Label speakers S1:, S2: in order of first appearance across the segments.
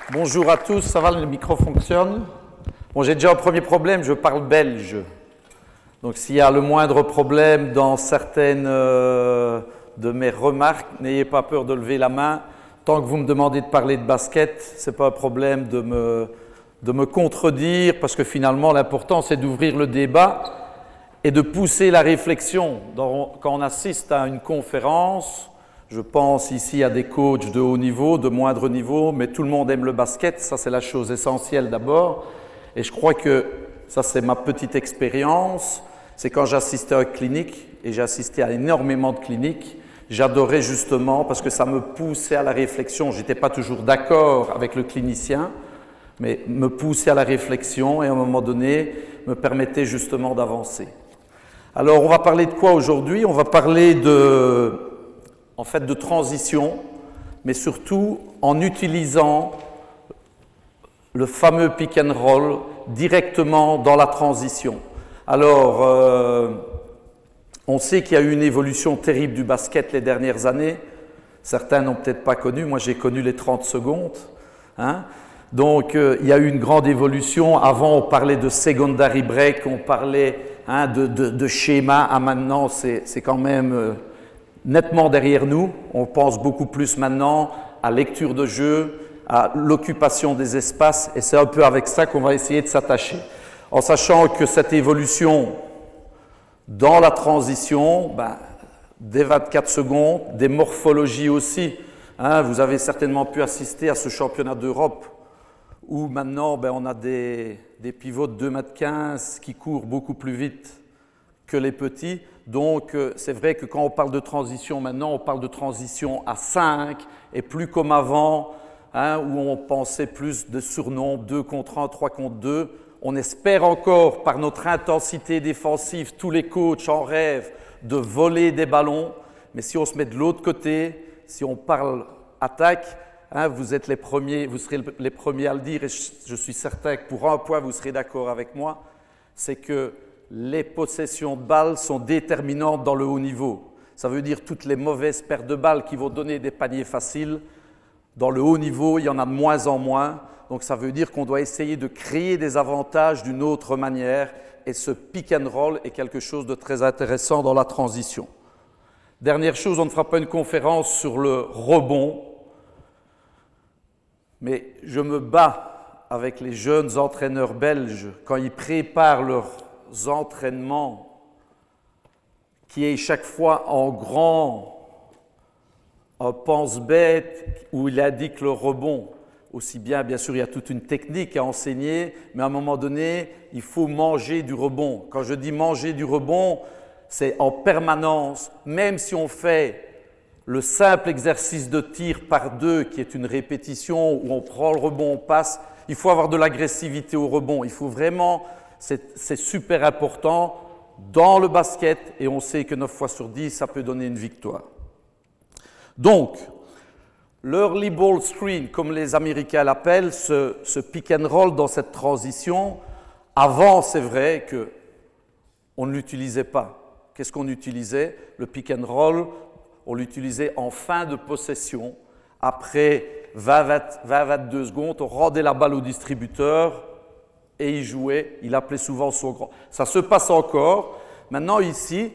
S1: Bonjour à tous, ça va, le micro fonctionne? Bon, j'ai déjà un premier problème, je parle belge. Donc s'il y a le moindre problème dans certaines de mes remarques, n'ayez pas peur de lever la main. Tant que vous me demandez de parler de basket, ce n'est pas un problème de me contredire, parce que finalement l'important c'est d'ouvrir le débat et de pousser la réflexion. Quand on assiste à une conférence, je pense ici à des coachs de haut niveau, de moindre niveau, mais tout le monde aime le basket, ça c'est la chose essentielle d'abord. Et je crois que ça c'est ma petite expérience, c'est quand j'assistais à une clinique, et j'ai assisté à énormément de cliniques, j'adorais justement parce que ça me poussait à la réflexion. Je n'étais pas toujours d'accord avec le clinicien, mais me poussait à la réflexion et à un moment donné me permettait justement d'avancer. Alors on va parler de quoi aujourd'hui? On va parler de transition, mais surtout en utilisant le fameux pick and roll directement dans la transition. Alors, on sait qu'il y a eu une évolution terrible du basket les dernières années. Certains n'ont peut-être pas connu, moi j'ai connu les 30 secondes. Donc, il y a eu une grande évolution. Avant, on parlait de secondary break, on parlait de schéma. Maintenant, c'est quand même nettement derrière nous. On pense beaucoup plus maintenant à lecture de jeu, à l'occupation des espaces, et c'est un peu avec ça qu'on va essayer de s'attacher. En sachant que cette évolution dans la transition, des 24 secondes, des morphologies aussi. Vous avez certainement pu assister à ce championnat d'Europe où maintenant on a des pivots de 2,15 m qui courent beaucoup plus vite que les petits. Donc c'est vrai que quand on parle de transition maintenant, on parle de transition à 5 et plus comme avant, où on pensait plus de surnombre, 2 contre 1, 3 contre 2. On espère encore, par notre intensité défensive, tous les coachs en rêvent de voler des ballons. Mais si on se met de l'autre côté, si on parle attaque, vous êtes les premiers, vous serez les premiers à le dire, et je suis certain que pour un point, vous serez d'accord avec moi, c'est que les possessions de balles sont déterminantes dans le haut niveau. Ça veut dire toutes les mauvaises pertes de balles qui vont donner des paniers faciles. Dans le haut niveau, il y en a de moins en moins. Donc ça veut dire qu'on doit essayer de créer des avantages d'une autre manière, et ce pick and roll est quelque chose de très intéressant dans la transition. Dernière chose, on ne fera pas une conférence sur le rebond, mais je me bats avec les jeunes entraîneurs belges quand ils préparent leurs entraînements, qui est chaque fois en grand, un pense-bête où il indique le rebond. Aussi bien sûr, il y a toute une technique à enseigner, mais à un moment donné, il faut manger du rebond. Quand je dis manger du rebond, c'est en permanence, même si on fait le simple exercice de tir par 2, qui est une répétition où on prend le rebond, on passe, il faut avoir de l'agressivité au rebond. Il faut vraiment, c'est super important dans le basket, et on sait que 9 fois sur 10, ça peut donner une victoire. Donc, l'early ball screen, comme les Américains l'appellent, ce pick and roll dans cette transition, avant, c'est vrai qu'on ne l'utilisait pas. Qu'est-ce qu'on utilisait? Le pick and roll, on l'utilisait en fin de possession. Après 20-22 secondes, on rendait la balle au distributeur et il jouait. Il appelait souvent son grand. Ça se passe encore. Maintenant, ici,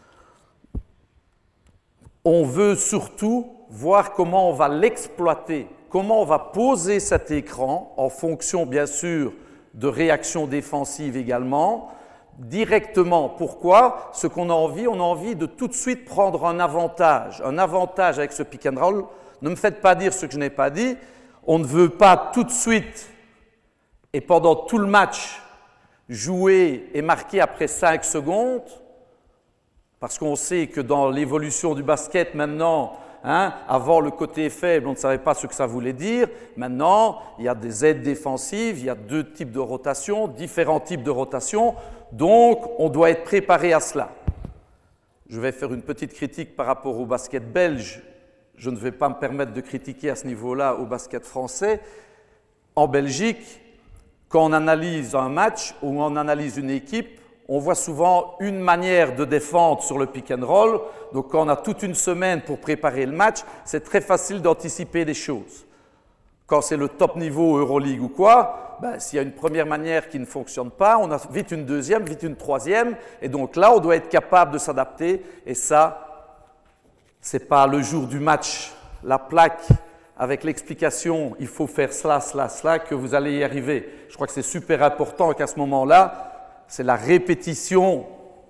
S1: on veut surtout voir comment on va l'exploiter, comment on va poser cet écran en fonction, bien sûr, de réactions défensives également, directement. Pourquoi? Ce qu'on a envie, on a envie de tout de suite prendre un avantage avec ce pick and roll. Ne me faites pas dire ce que je n'ai pas dit. On ne veut pas tout de suite et pendant tout le match jouer et marquer après 5 secondes, parce qu'on sait que dans l'évolution du basket maintenant, avant le côté faible, on ne savait pas ce que ça voulait dire. Maintenant, il y a des aides défensives, il y a 2 types de rotation, différents types de rotation. Donc, on doit être préparé à cela. Je vais faire une petite critique par rapport au basket belge. Je ne vais pas me permettre de critiquer à ce niveau-là au basket français. En Belgique, quand on analyse un match ou on analyse une équipe, on voit souvent une manière de défendre sur le pick and roll. Donc, quand on a toute une semaine pour préparer le match, c'est très facile d'anticiper des choses. quand c'est le top niveau Euroleague ou quoi, ben, s'il y a une première manière qui ne fonctionne pas, on a vite une deuxième, vite une troisième, et donc là, on doit être capable de s'adapter, et ça, c'est pas le jour du match, la plaque avec l'explication, il faut faire cela, cela, cela, que vous allez y arriver. Je crois que c'est super important qu'à ce moment-là, c'est la répétition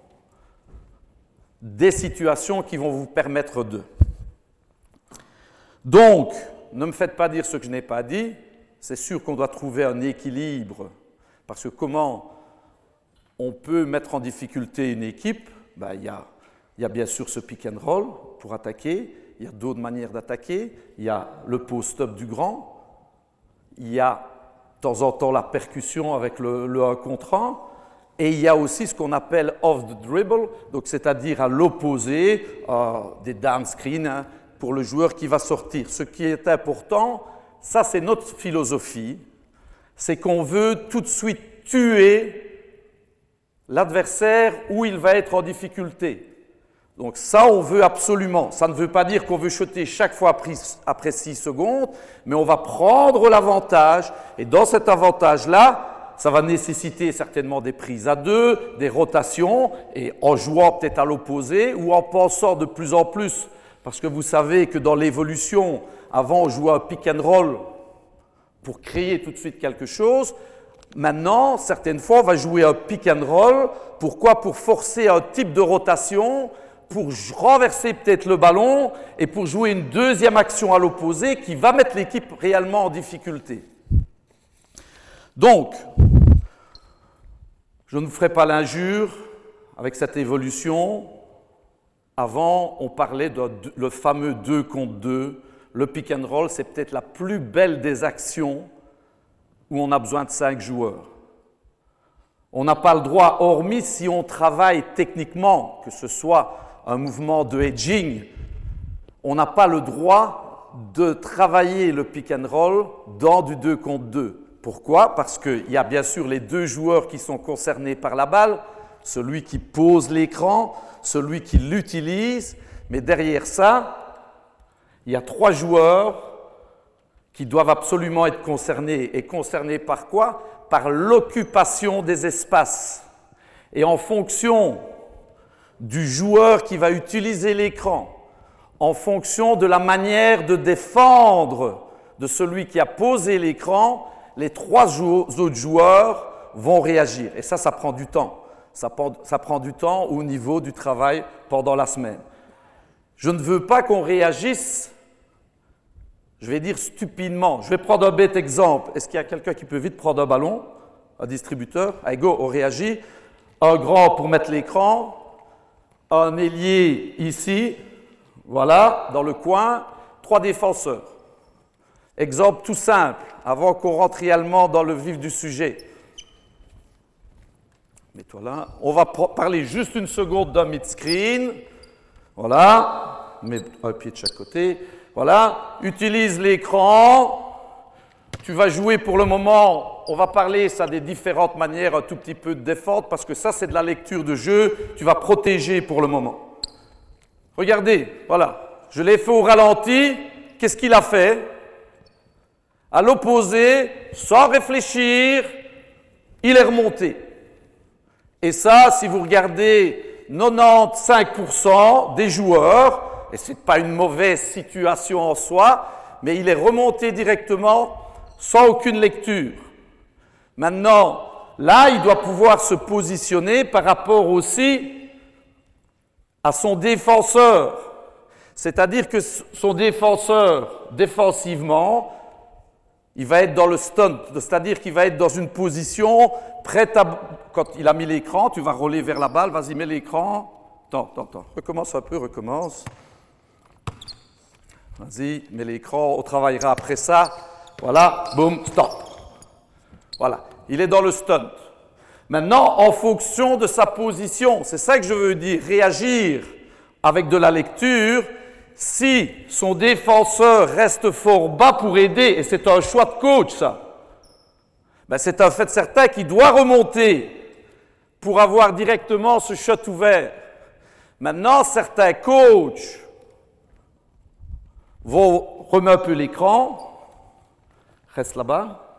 S1: des situations qui vont vous permettre de. Donc, ne me faites pas dire ce que je n'ai pas dit. C'est sûr qu'on doit trouver un équilibre, parce que comment on peut mettre en difficulté une équipe? Ben, il y a bien sûr ce pick and roll pour attaquer, il y a d'autres manières d'attaquer, il y a le post-up du grand, il y a de temps en temps la percussion avec le 1 contre 1, et il y a aussi ce qu'on appelle off the dribble, donc c'est-à-dire à l'opposé des down screens, hein, pour le joueur qui va sortir. Ce qui est important, ça c'est notre philosophie, c'est qu'on veut tout de suite tuer l'adversaire où il va être en difficulté. Donc ça, on veut absolument. Ça ne veut pas dire qu'on veut shooter chaque fois après 6 secondes, mais on va prendre l'avantage, et dans cet avantage-là, ça va nécessiter certainement des prises à deux, des rotations, et en jouant peut-être à l'opposé, ou en pensant de plus en plus, parce que vous savez que dans l'évolution, avant on jouait un pick and roll pour créer tout de suite quelque chose. Maintenant, certaines fois, on va jouer un pick and roll. Pourquoi? Pour forcer un type de rotation, pour renverser peut-être le ballon et pour jouer une deuxième action à l'opposé qui va mettre l'équipe réellement en difficulté. Donc, je ne vous ferai pas l'injure avec cette évolution. Avant, on parlait de le fameux 2 contre 2. Le pick and roll, c'est peut-être la plus belle des actions où on a besoin de 5 joueurs. On n'a pas le droit, hormis si on travaille techniquement, que ce soit un mouvement de hedging, on n'a pas le droit de travailler le pick and roll dans du 2 contre 2. Pourquoi? Parce qu'il y a bien sûr les 2 joueurs qui sont concernés par la balle, celui qui pose l'écran, celui qui l'utilise, mais derrière ça, il y a 3 joueurs qui doivent absolument être concernés. Et concernés par quoi? Par l'occupation des espaces. Et en fonction du joueur qui va utiliser l'écran, en fonction de la manière de défendre de celui qui a posé l'écran, les 3 autres joueurs vont réagir. Et ça prend du temps. Ça prend du temps au niveau du travail pendant la semaine. Je ne veux pas qu'on réagisse, je vais dire stupidement. Je vais prendre un bête exemple. Est-ce qu'il y a quelqu'un qui peut vite prendre un ballon? Un distributeur? Allez, go, on réagit. Un grand pour mettre l'écran. Un ailier ici. Voilà, dans le coin. 3 défenseurs. Exemple tout simple, avant qu'on rentre réellement dans le vif du sujet. Mets-toi là. On va parler juste une seconde d'un mid-screen. Voilà. Mets un pied de chaque côté. Voilà. Utilise l'écran. Tu vas jouer pour le moment. On va parler ça des différentes manières un tout petit peu de défendre parce que ça c'est de la lecture de jeu. Tu vas protéger pour le moment. Regardez. Voilà. Je l'ai fait au ralenti. Qu'est-ce qu'il a fait? À l'opposé, sans réfléchir, il est remonté. Et ça, si vous regardez 95% des joueurs, et ce n'est pas une mauvaise situation en soi, mais il est remonté directement sans aucune lecture. Maintenant, là, il doit pouvoir se positionner par rapport aussi à son défenseur. C'est-à-dire que son défenseur, défensivement, il va être dans le stunt, c'est-à-dire qu'il va être dans une position prête à... Quand il a mis l'écran, tu vas rouler vers la balle, vas-y, mets l'écran. Attends. Recommence un peu, recommence. Vas-y, mets l'écran, on travaillera après ça. Voilà, boum, stop. Voilà, il est dans le stunt. Maintenant, en fonction de sa position, c'est ça que je veux dire, réagir avec de la lecture. Si son défenseur reste fort bas pour aider, et c'est un choix de coach ça, ben c'est un fait certain qu'il doit remonter pour avoir directement ce shot ouvert. Maintenant, certains coachs vont remettre un peu l'écran, reste là-bas,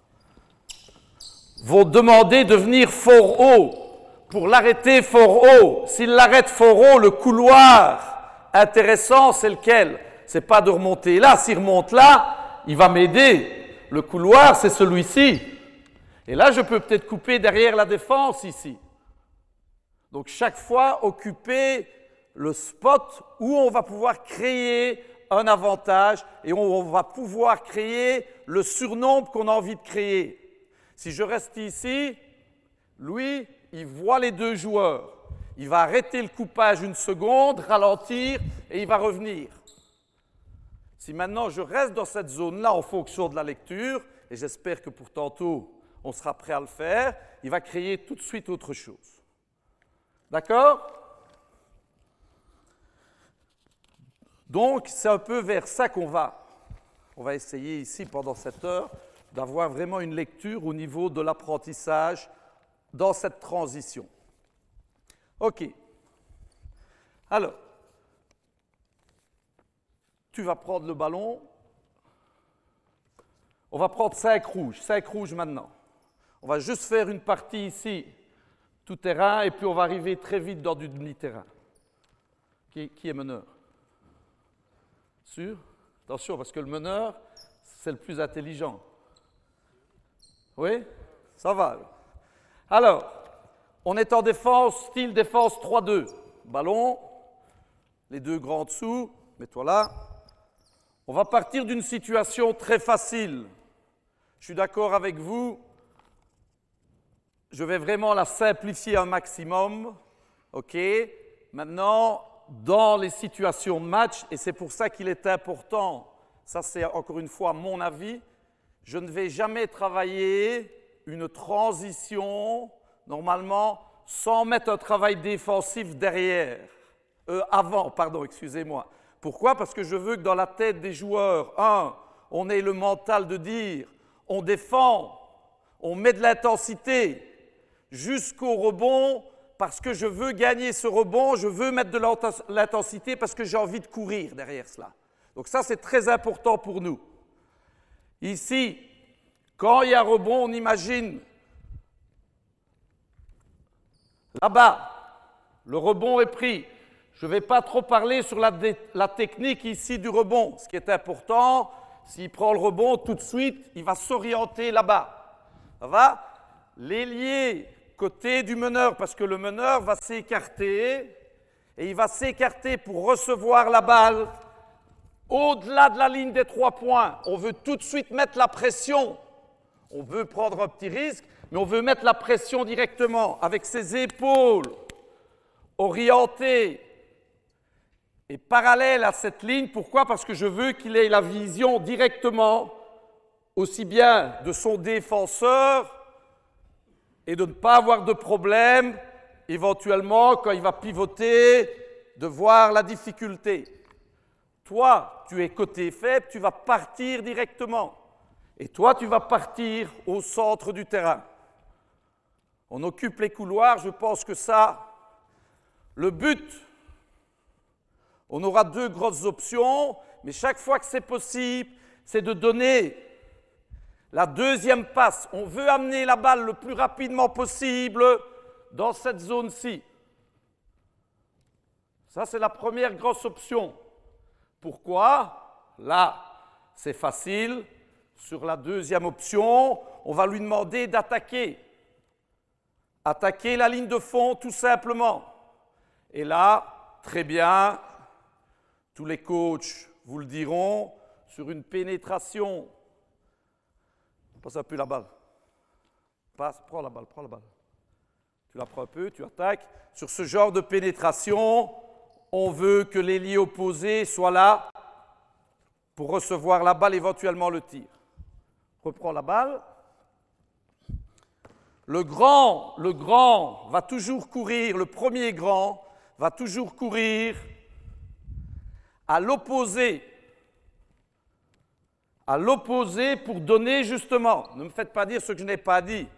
S1: vont demander de venir fort haut pour l'arrêter fort haut. S'il l'arrête fort haut, le couloir intéressant, c'est lequel? C'est pas de remonter là. S'il remonte là, il va m'aider. Le couloir, c'est celui-ci. Et là, je peux peut-être couper derrière la défense ici. Donc, chaque fois, occuper le spot où on va pouvoir créer un avantage et où on va pouvoir créer le surnombre qu'on a envie de créer. Si je reste ici, lui, il voit les deux joueurs. Il va arrêter le coupage une seconde, ralentir et il va revenir. Si maintenant je reste dans cette zone-là en fonction de la lecture, et j'espère que pour tantôt on sera prêt à le faire, il va créer tout de suite autre chose. D'accord? Donc c'est un peu vers ça qu'on va. On va essayer ici pendant cette heure d'avoir vraiment une lecture au niveau de l'apprentissage dans cette transition. OK. Alors, tu vas prendre le ballon. On va prendre 5 rouges maintenant. On va juste faire une partie ici, tout terrain, et puis on va arriver très vite dans du demi-terrain. Qui est meneur? Sûr? Attention, parce que le meneur, c'est le plus intelligent. Oui? Ça va. Alors, on est en défense, style défense 3-2. Ballon, les deux grands dessous, mets-toi là. On va partir d'une situation très facile. Je suis d'accord avec vous. Je vais vraiment la simplifier un maximum. OK? Maintenant, dans les situations de match, et c'est pour ça qu'il est important, ça c'est encore une fois mon avis, je ne vais jamais travailler une transition, normalement, sans mettre un travail défensif derrière. Avant, pardon, excusez-moi. Pourquoi? Parce que je veux que dans la tête des joueurs, on ait le mental de dire, on défend, on met de l'intensité jusqu'au rebond, parce que je veux gagner ce rebond, je veux mettre de l'intensité parce que j'ai envie de courir derrière cela. Donc ça, c'est très important pour nous. Ici, quand il y a rebond, on imagine là-bas, le rebond est pris. Je ne vais pas trop parler sur la technique ici du rebond. Ce qui est important, s'il prend le rebond, tout de suite, il va s'orienter là-bas. Ça va? L'ailier côté du meneur, parce que le meneur va s'écarter, et il va s'écarter pour recevoir la balle au-delà de la ligne des 3 points. On veut tout de suite mettre la pression. On veut prendre un petit risque, mais on veut mettre la pression directement avec ses épaules orientées et parallèles à cette ligne. Pourquoi? Parce que je veux qu'il ait la vision directement aussi bien de son défenseur et de ne pas avoir de problème, éventuellement, quand il va pivoter, de voir la difficulté. Toi, tu es côté faible, tu vas partir directement. Et toi, tu vas partir au centre du terrain. On occupe les couloirs, je pense que ça, le but, on aura 2 grosses options, mais chaque fois que c'est possible, c'est de donner la deuxième passe. On veut amener la balle le plus rapidement possible dans cette zone-ci. Ça, c'est la première grosse option. Pourquoi? Là, c'est facile. Sur la deuxième option, on va lui demander d'attaquer. Attaquer la ligne de fond, tout simplement. Et là, très bien, tous les coachs vous le diront, sur une pénétration. Passe un peu la balle. Prends la balle. Tu la prends un peu, tu attaques. Sur ce genre de pénétration, on veut que l'ailier opposé soit là pour recevoir la balle, éventuellement le tir. Reprends la balle. Le grand va toujours courir, le premier grand va toujours courir à l'opposé pour donner justement. Ne me faites pas dire ce que je n'ai pas dit.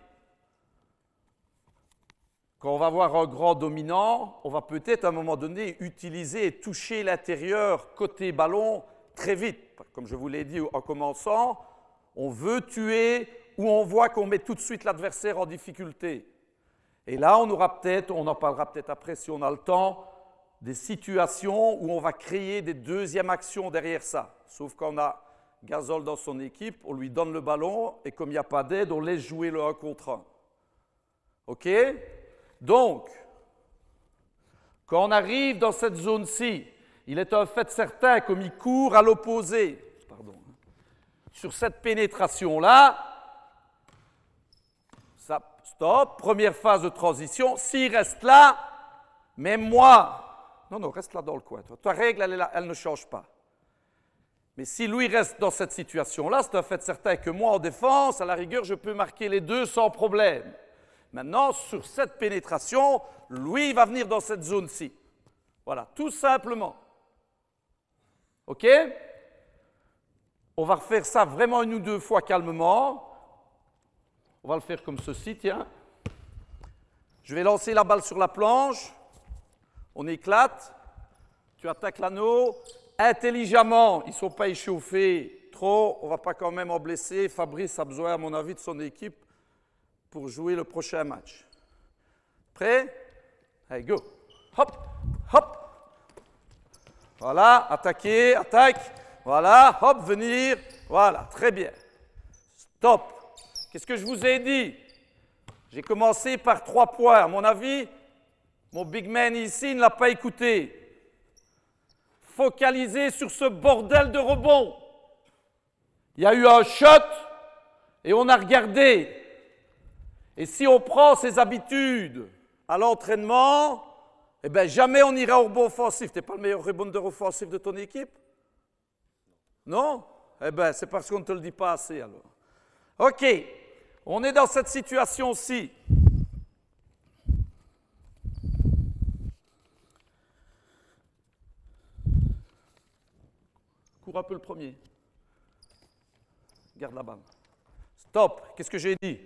S1: Quand on va avoir un grand dominant, on va peut-être à un moment donné utiliser et toucher l'intérieur côté ballon très vite. Comme je vous l'ai dit en commençant, On veut tuer ou on voit qu'on met tout de suite l'adversaire en difficulté. Et là, on en parlera peut-être après si on a le temps, des situations où on va créer des deuxièmes actions derrière ça. Sauf qu'on a Gasol dans son équipe, on lui donne le ballon et comme il n'y a pas d'aide, on laisse jouer le 1 contre 1. OK? Donc, quand on arrive dans cette zone-ci, il est un fait certain, comme il court à l'opposé, sur cette pénétration-là, ça, stop, première phase de transition. S'il reste là, même moi, non, reste là dans le coin. Ta règle, elle ne change pas. Mais si lui reste dans cette situation-là, c'est un fait certain que moi, en défense, à la rigueur, je peux marquer les deux sans problème. Maintenant, sur cette pénétration, lui, il va venir dans cette zone-ci. Voilà, tout simplement. OK? On va refaire ça vraiment 1 ou 2 fois calmement. On va le faire comme ceci, tiens. Je vais lancer la balle sur la planche. On éclate. Tu attaques l'anneau. Intelligemment, ils ne sont pas échauffés trop. On ne va pas quand même en blesser. Fabrice a besoin, à mon avis, de son équipe pour jouer le prochain match. Prêt? Allez, go. Hop, hop. Voilà, attaquer, attaque. Voilà, hop, venir. Voilà, très bien. Stop. Qu'est-ce que je vous ai dit? J'ai commencé par 3 points. À mon avis, mon big man ici ne l'a pas écouté. Focaliser sur ce bordel de rebond. Il y a eu un shot et on a regardé. Et si on prend ces habitudes à l'entraînement, eh bien jamais on ira au rebond offensif. Tu n'es pas le meilleur rebondeur offensif de ton équipe? Non? Eh bien, c'est parce qu'on ne te le dit pas assez alors. OK, on est dans cette situation-ci. Cours un peu le premier. Garde la balle. Stop. Qu'est-ce que j'ai dit?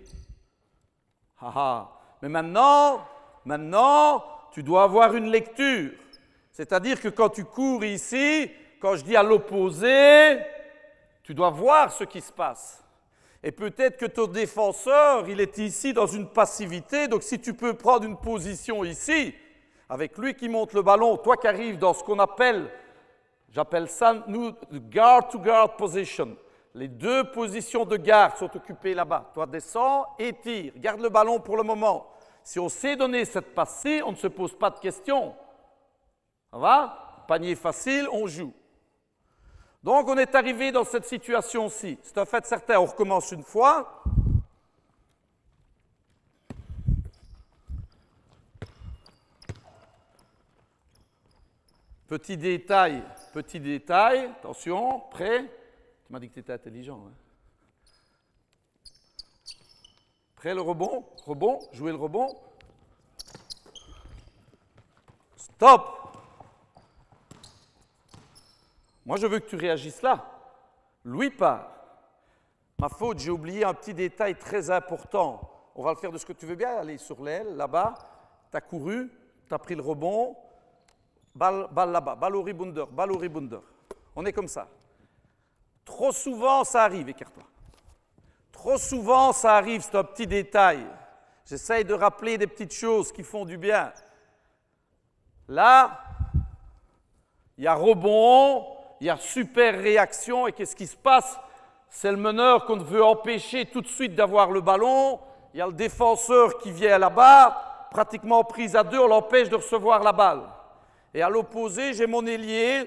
S1: Mais maintenant, tu dois avoir une lecture. C'est-à-dire que quand tu cours ici, quand je dis à l'opposé, tu dois voir ce qui se passe. Et peut-être que ton défenseur, il est ici dans une passivité. Donc si tu peux prendre une position ici, avec lui qui monte le ballon, toi qui arrives dans ce qu'on appelle, j'appelle ça, nous, guard-to-guard position. Les 2 positions de garde sont occupées là-bas. Toi, descends et tire. Garde le ballon pour le moment. Si on sait donner cette passe-ci, on ne se pose pas de questions. Ça va? Panier facile, on joue. Donc, on est arrivé dans cette situation-ci. C'est un fait certain. On recommence une fois. Petit détail, attention, prêt? Tu m'as dit que tu étais intelligent. Hein? Prêt le rebond, jouer le rebond. Stop! Moi, je veux que tu réagisses là. Lui part. Ma faute, j'ai oublié un petit détail très important. On va le faire de ce que tu veux bien. Aller sur l'aile, là-bas. Tu as couru, tu as pris le rebond. Balle là-bas, balle au rebounder. On est comme ça. Trop souvent, ça arrive, écarte-toi. Trop souvent, ça arrive, c'est un petit détail. J'essaye de rappeler des petites choses qui font du bien. Là, il y a rebond, il y a super réaction, et qu'est-ce qui se passe? C'est le meneur qu'on veut empêcher tout de suite d'avoir le ballon. Il y a le défenseur qui vient là-bas, pratiquement prise à 2, on l'empêche de recevoir la balle. Et à l'opposé, j'ai mon ailier.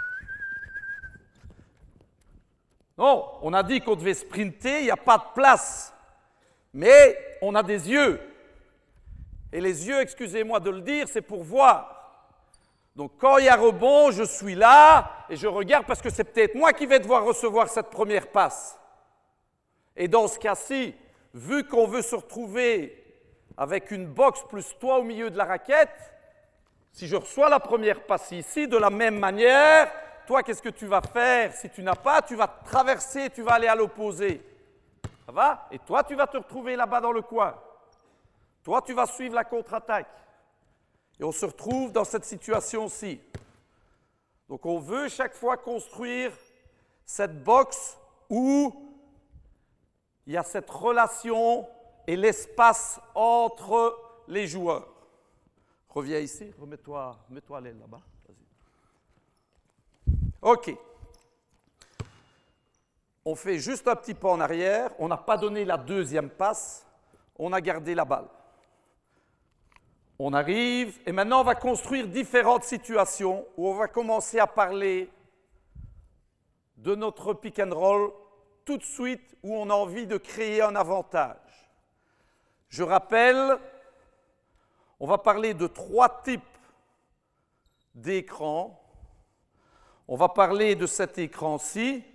S1: Non, on a dit qu'on devait sprinter, il n'y a pas de place. Mais on a des yeux. Et les yeux, excusez-moi de le dire, c'est pour voir. Donc quand il y a rebond, je suis là et je regarde parce que c'est peut-être moi qui vais devoir recevoir cette première passe. Et dans ce cas-ci, vu qu'on veut se retrouver avec une boxe plus toi au milieu de la raquette, si je reçois la première passe ici, de la même manière, toi, qu'est-ce que tu vas faire? Si tu n'as pas, tu vas traverser, tu vas aller à l'opposé. Ça va? Et toi, tu vas te retrouver là-bas dans le coin. Toi, tu vas suivre la contre-attaque. Et on se retrouve dans cette situation-ci. Donc, on veut chaque fois construire cette boxe où il y a cette relation et l'espace entre les joueurs. Reviens ici, mets-toi à l'aile là-bas. OK. On fait juste un petit pas en arrière. On n'a pas donné la deuxième passe. On a gardé la balle. On arrive et maintenant on va construire différentes situations où on va commencer à parler de notre pick and roll tout de suite où on a envie de créer un avantage. Je rappelle, on va parler de 3 types d'écrans. On va parler de cet écran-ci,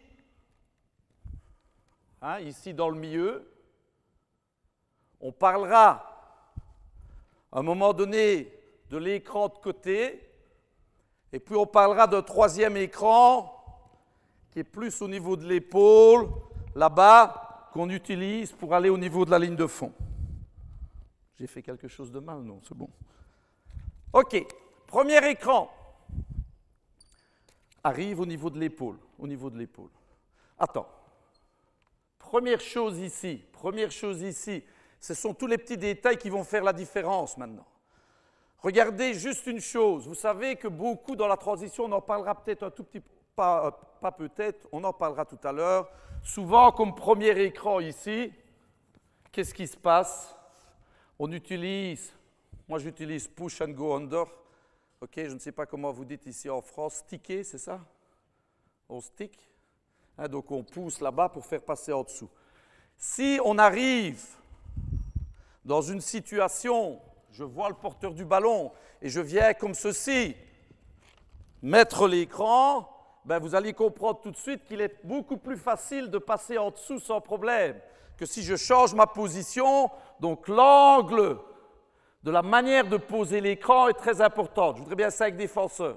S1: ici dans le milieu. On parlera à un moment donné de l'écran de côté, et puis on parlera d'un 3e écran qui est plus au niveau de l'épaule, là-bas, qu'on utilise pour aller au niveau de la ligne de fond. J'ai fait quelque chose de mal, non? C'est bon. OK. Premier écran arrive au niveau de l'épaule. Attends. Première chose ici, ce sont tous les petits détails qui vont faire la différence maintenant. Regardez juste une chose. Vous savez que beaucoup dans la transition, on en parlera peut-être un tout petit peu, pas peut-être, on en parlera tout à l'heure. Souvent, comme premier écran ici, qu'est-ce qui se passe? On utilise, moi j'utilise push and go under. OK, je ne sais pas comment vous dites ici en France, sticker, c'est ça? On stick. Donc on pousse là-bas pour faire passer en dessous. Si on arrive dans une situation, je vois le porteur du ballon et je viens comme ceci, mettre l'écran, ben vous allez comprendre tout de suite qu'il est beaucoup plus facile de passer en dessous sans problème que si je change ma position. Donc l'angle de la manière de poser l'écran est très important. Je voudrais bien ça avec défenseur.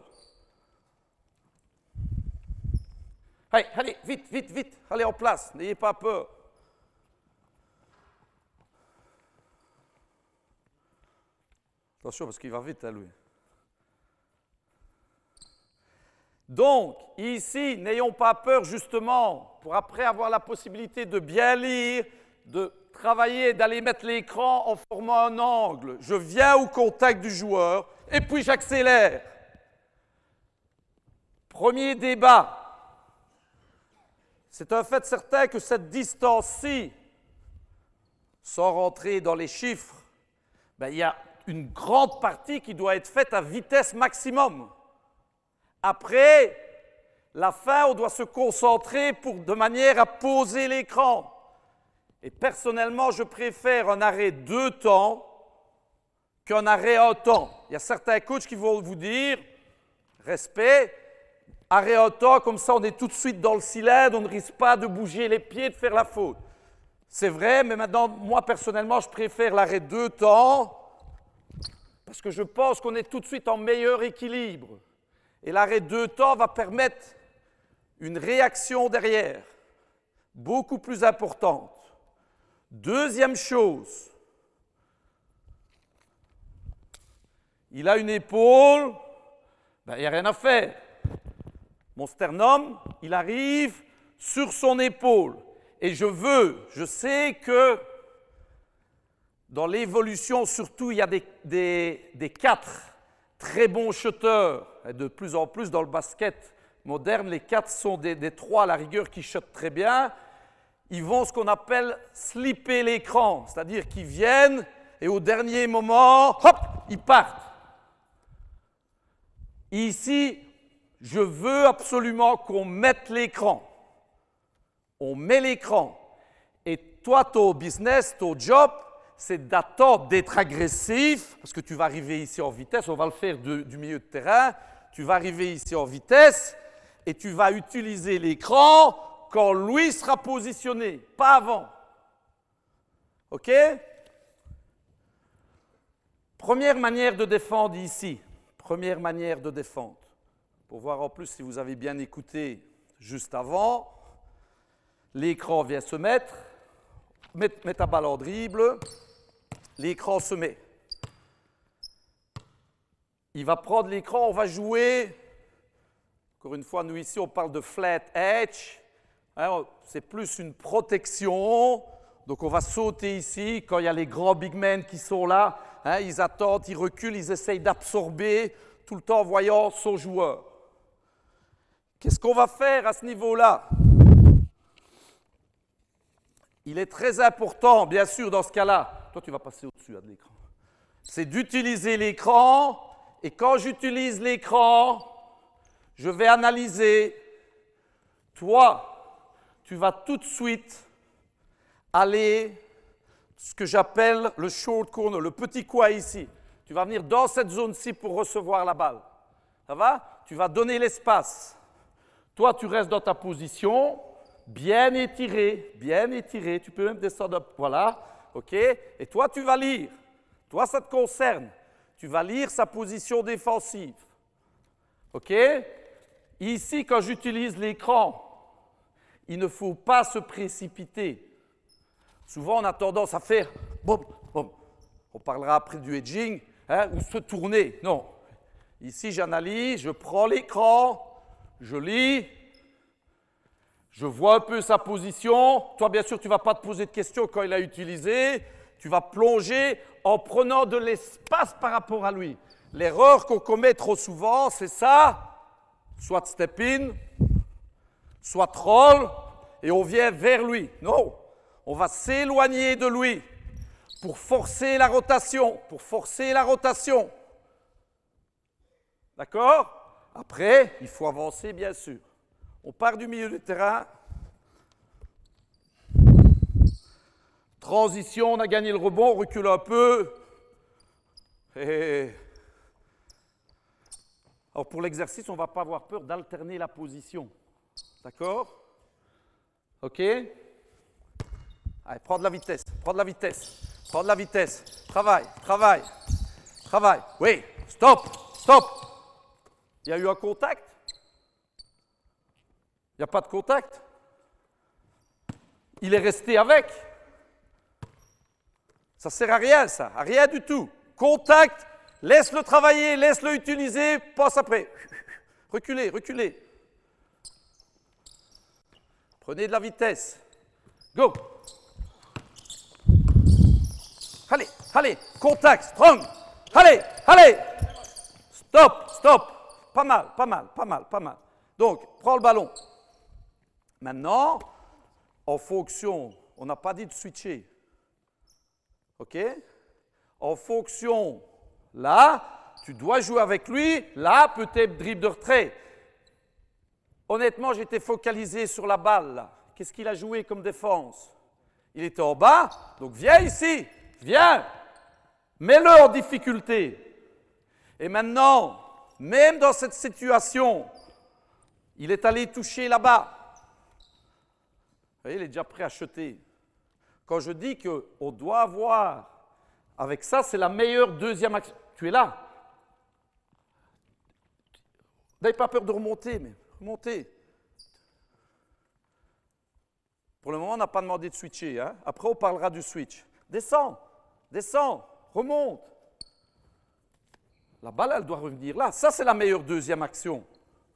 S1: Allez, vite, allez en place, n'ayez pas peur. Attention parce qu'il va vite, lui. Donc, ici, n'ayons pas peur justement, pour après avoir la possibilité de bien lire, de travailler, d'aller mettre l'écran en formant un angle. Je viens au contact du joueur et puis j'accélère. Premier débat. C'est un fait certain que cette distance-ci, sans rentrer dans les chiffres, ben, il y a une grande partie qui doit être faite à vitesse maximum. Après, la fin, on doit se concentrer de manière à poser l'écran. Et personnellement, je préfère un arrêt 2 temps qu'un arrêt 1 temps. Il y a certains coachs qui vont vous dire, respect, arrêt 1 temps, comme ça on est tout de suite dans le cylindre, on ne risque pas de bouger les pieds, de faire la faute. C'est vrai, mais maintenant, moi personnellement, je préfère l'arrêt 2 temps parce que je pense qu'on est tout de suite en meilleur équilibre. Et l'arrêt 2 temps va permettre une réaction derrière, beaucoup plus importante. Deuxième chose, il a une épaule, ben, il n'y a rien à faire. Mon sternum, il arrive sur son épaule. Et je sais que dans l'évolution, surtout, il y a des 4 très bons shooters. Et de plus en plus, dans le basket moderne, les 4 sont des 3 à la rigueur qui shootent très bien. Ils vont ce qu'on appelle slipper l'écran, c'est-à-dire qu'ils viennent et au dernier moment, hop, ils partent. Ici, je veux absolument qu'on mette l'écran. On met l'écran. Et toi, ton business, ton job, c'est d'attendre d'être agressif, parce que tu vas arriver ici en vitesse, on va le faire du milieu de terrain, tu vas arriver ici en vitesse et tu vas utiliser l'écran quand lui sera positionné, pas avant. OK? Première manière de défendre ici. Première manière de défendre. Pour voir en plus si vous avez bien écouté juste avant. L'écran vient se mettre. Mets ta balle en dribble. L'écran se met. Il va prendre l'écran, on va jouer. Encore une fois, nous ici, on parle de flat edge. C'est plus une protection. Donc on va sauter ici, quand il y a les grands big men qui sont là, hein, ils attendent, ils reculent, ils essayent d'absorber tout le temps en voyant son joueur. Qu'est-ce qu'on va faire à ce niveau-là? Il est très important, bien sûr, dans ce cas-là, toi tu vas passer au-dessus de l'écran, c'est d'utiliser l'écran, et quand j'utilise l'écran, je vais analyser. Toi, tu vas tout de suite aller, ce que j'appelle le short corner, le petit coin ici. Tu vas venir dans cette zone-ci pour recevoir la balle. Ça va? Tu vas donner l'espace. Toi, tu restes dans ta position, bien étiré, bien étiré. Tu peux même descendre, voilà, ok? Et toi, tu vas lire. Toi, ça te concerne. Tu vas lire sa position défensive. Ok? Ici, quand j'utilise l'écran, il ne faut pas se précipiter. Souvent, on a tendance à faire boum, boum. On parlera après du hedging, hein, ou se tourner. Non. Ici, j'analyse, je prends l'écran, je lis, je vois un peu sa position. Toi, bien sûr, tu ne vas pas te poser de questions quand il a utilisé. Tu vas plonger en prenant de l'espace par rapport à lui. L'erreur qu'on commet trop souvent, c'est ça. Soit step in, soit troll, et on vient vers lui. Non, on va s'éloigner de lui pour forcer la rotation, D'accord? Après, il faut avancer, bien sûr. On part du milieu du terrain. Transition, on a gagné le rebond, on recule un peu. Alors pour l'exercice, on ne va pas avoir peur d'alterner la position. D'accord? OK? Allez, prends de la vitesse, prends de la vitesse, prends de la vitesse. Travaille, travaille, travaille. Oui, stop, stop. Il y a eu un contact? Il n'y a pas de contact? Il est resté avec? Ça ne sert à rien, ça, à rien du tout. Contact, laisse-le travailler, laisse-le utiliser, passe après. Reculez, reculez. Prenez de la vitesse. Go. Allez, allez, contact, strong. Allez, allez. Stop, stop. Pas mal, pas mal, pas mal, pas mal. Donc, prends le ballon. Maintenant, en fonction, on n'a pas dit de switcher. OK? En fonction, là, tu dois jouer avec lui. Là, peut-être dribble de retrait. Honnêtement, j'étais focalisé sur la balle, là. Qu'est-ce qu'il a joué comme défense? Il était en bas, donc viens ici, viens. Mets-le en difficulté. Et maintenant, même dans cette situation, il est allé toucher là-bas. Vous voyez, il est déjà prêt à jeter. Quand je dis qu'on doit avoir, avec ça, c'est la meilleure deuxième action. Tu es là. N'ayez pas peur de remonter, mais remontez. Pour le moment, on n'a pas demandé de switcher. Hein? Après, on parlera du switch. Descends, descends, remonte. La balle, elle doit revenir là. Ça, c'est la meilleure deuxième action.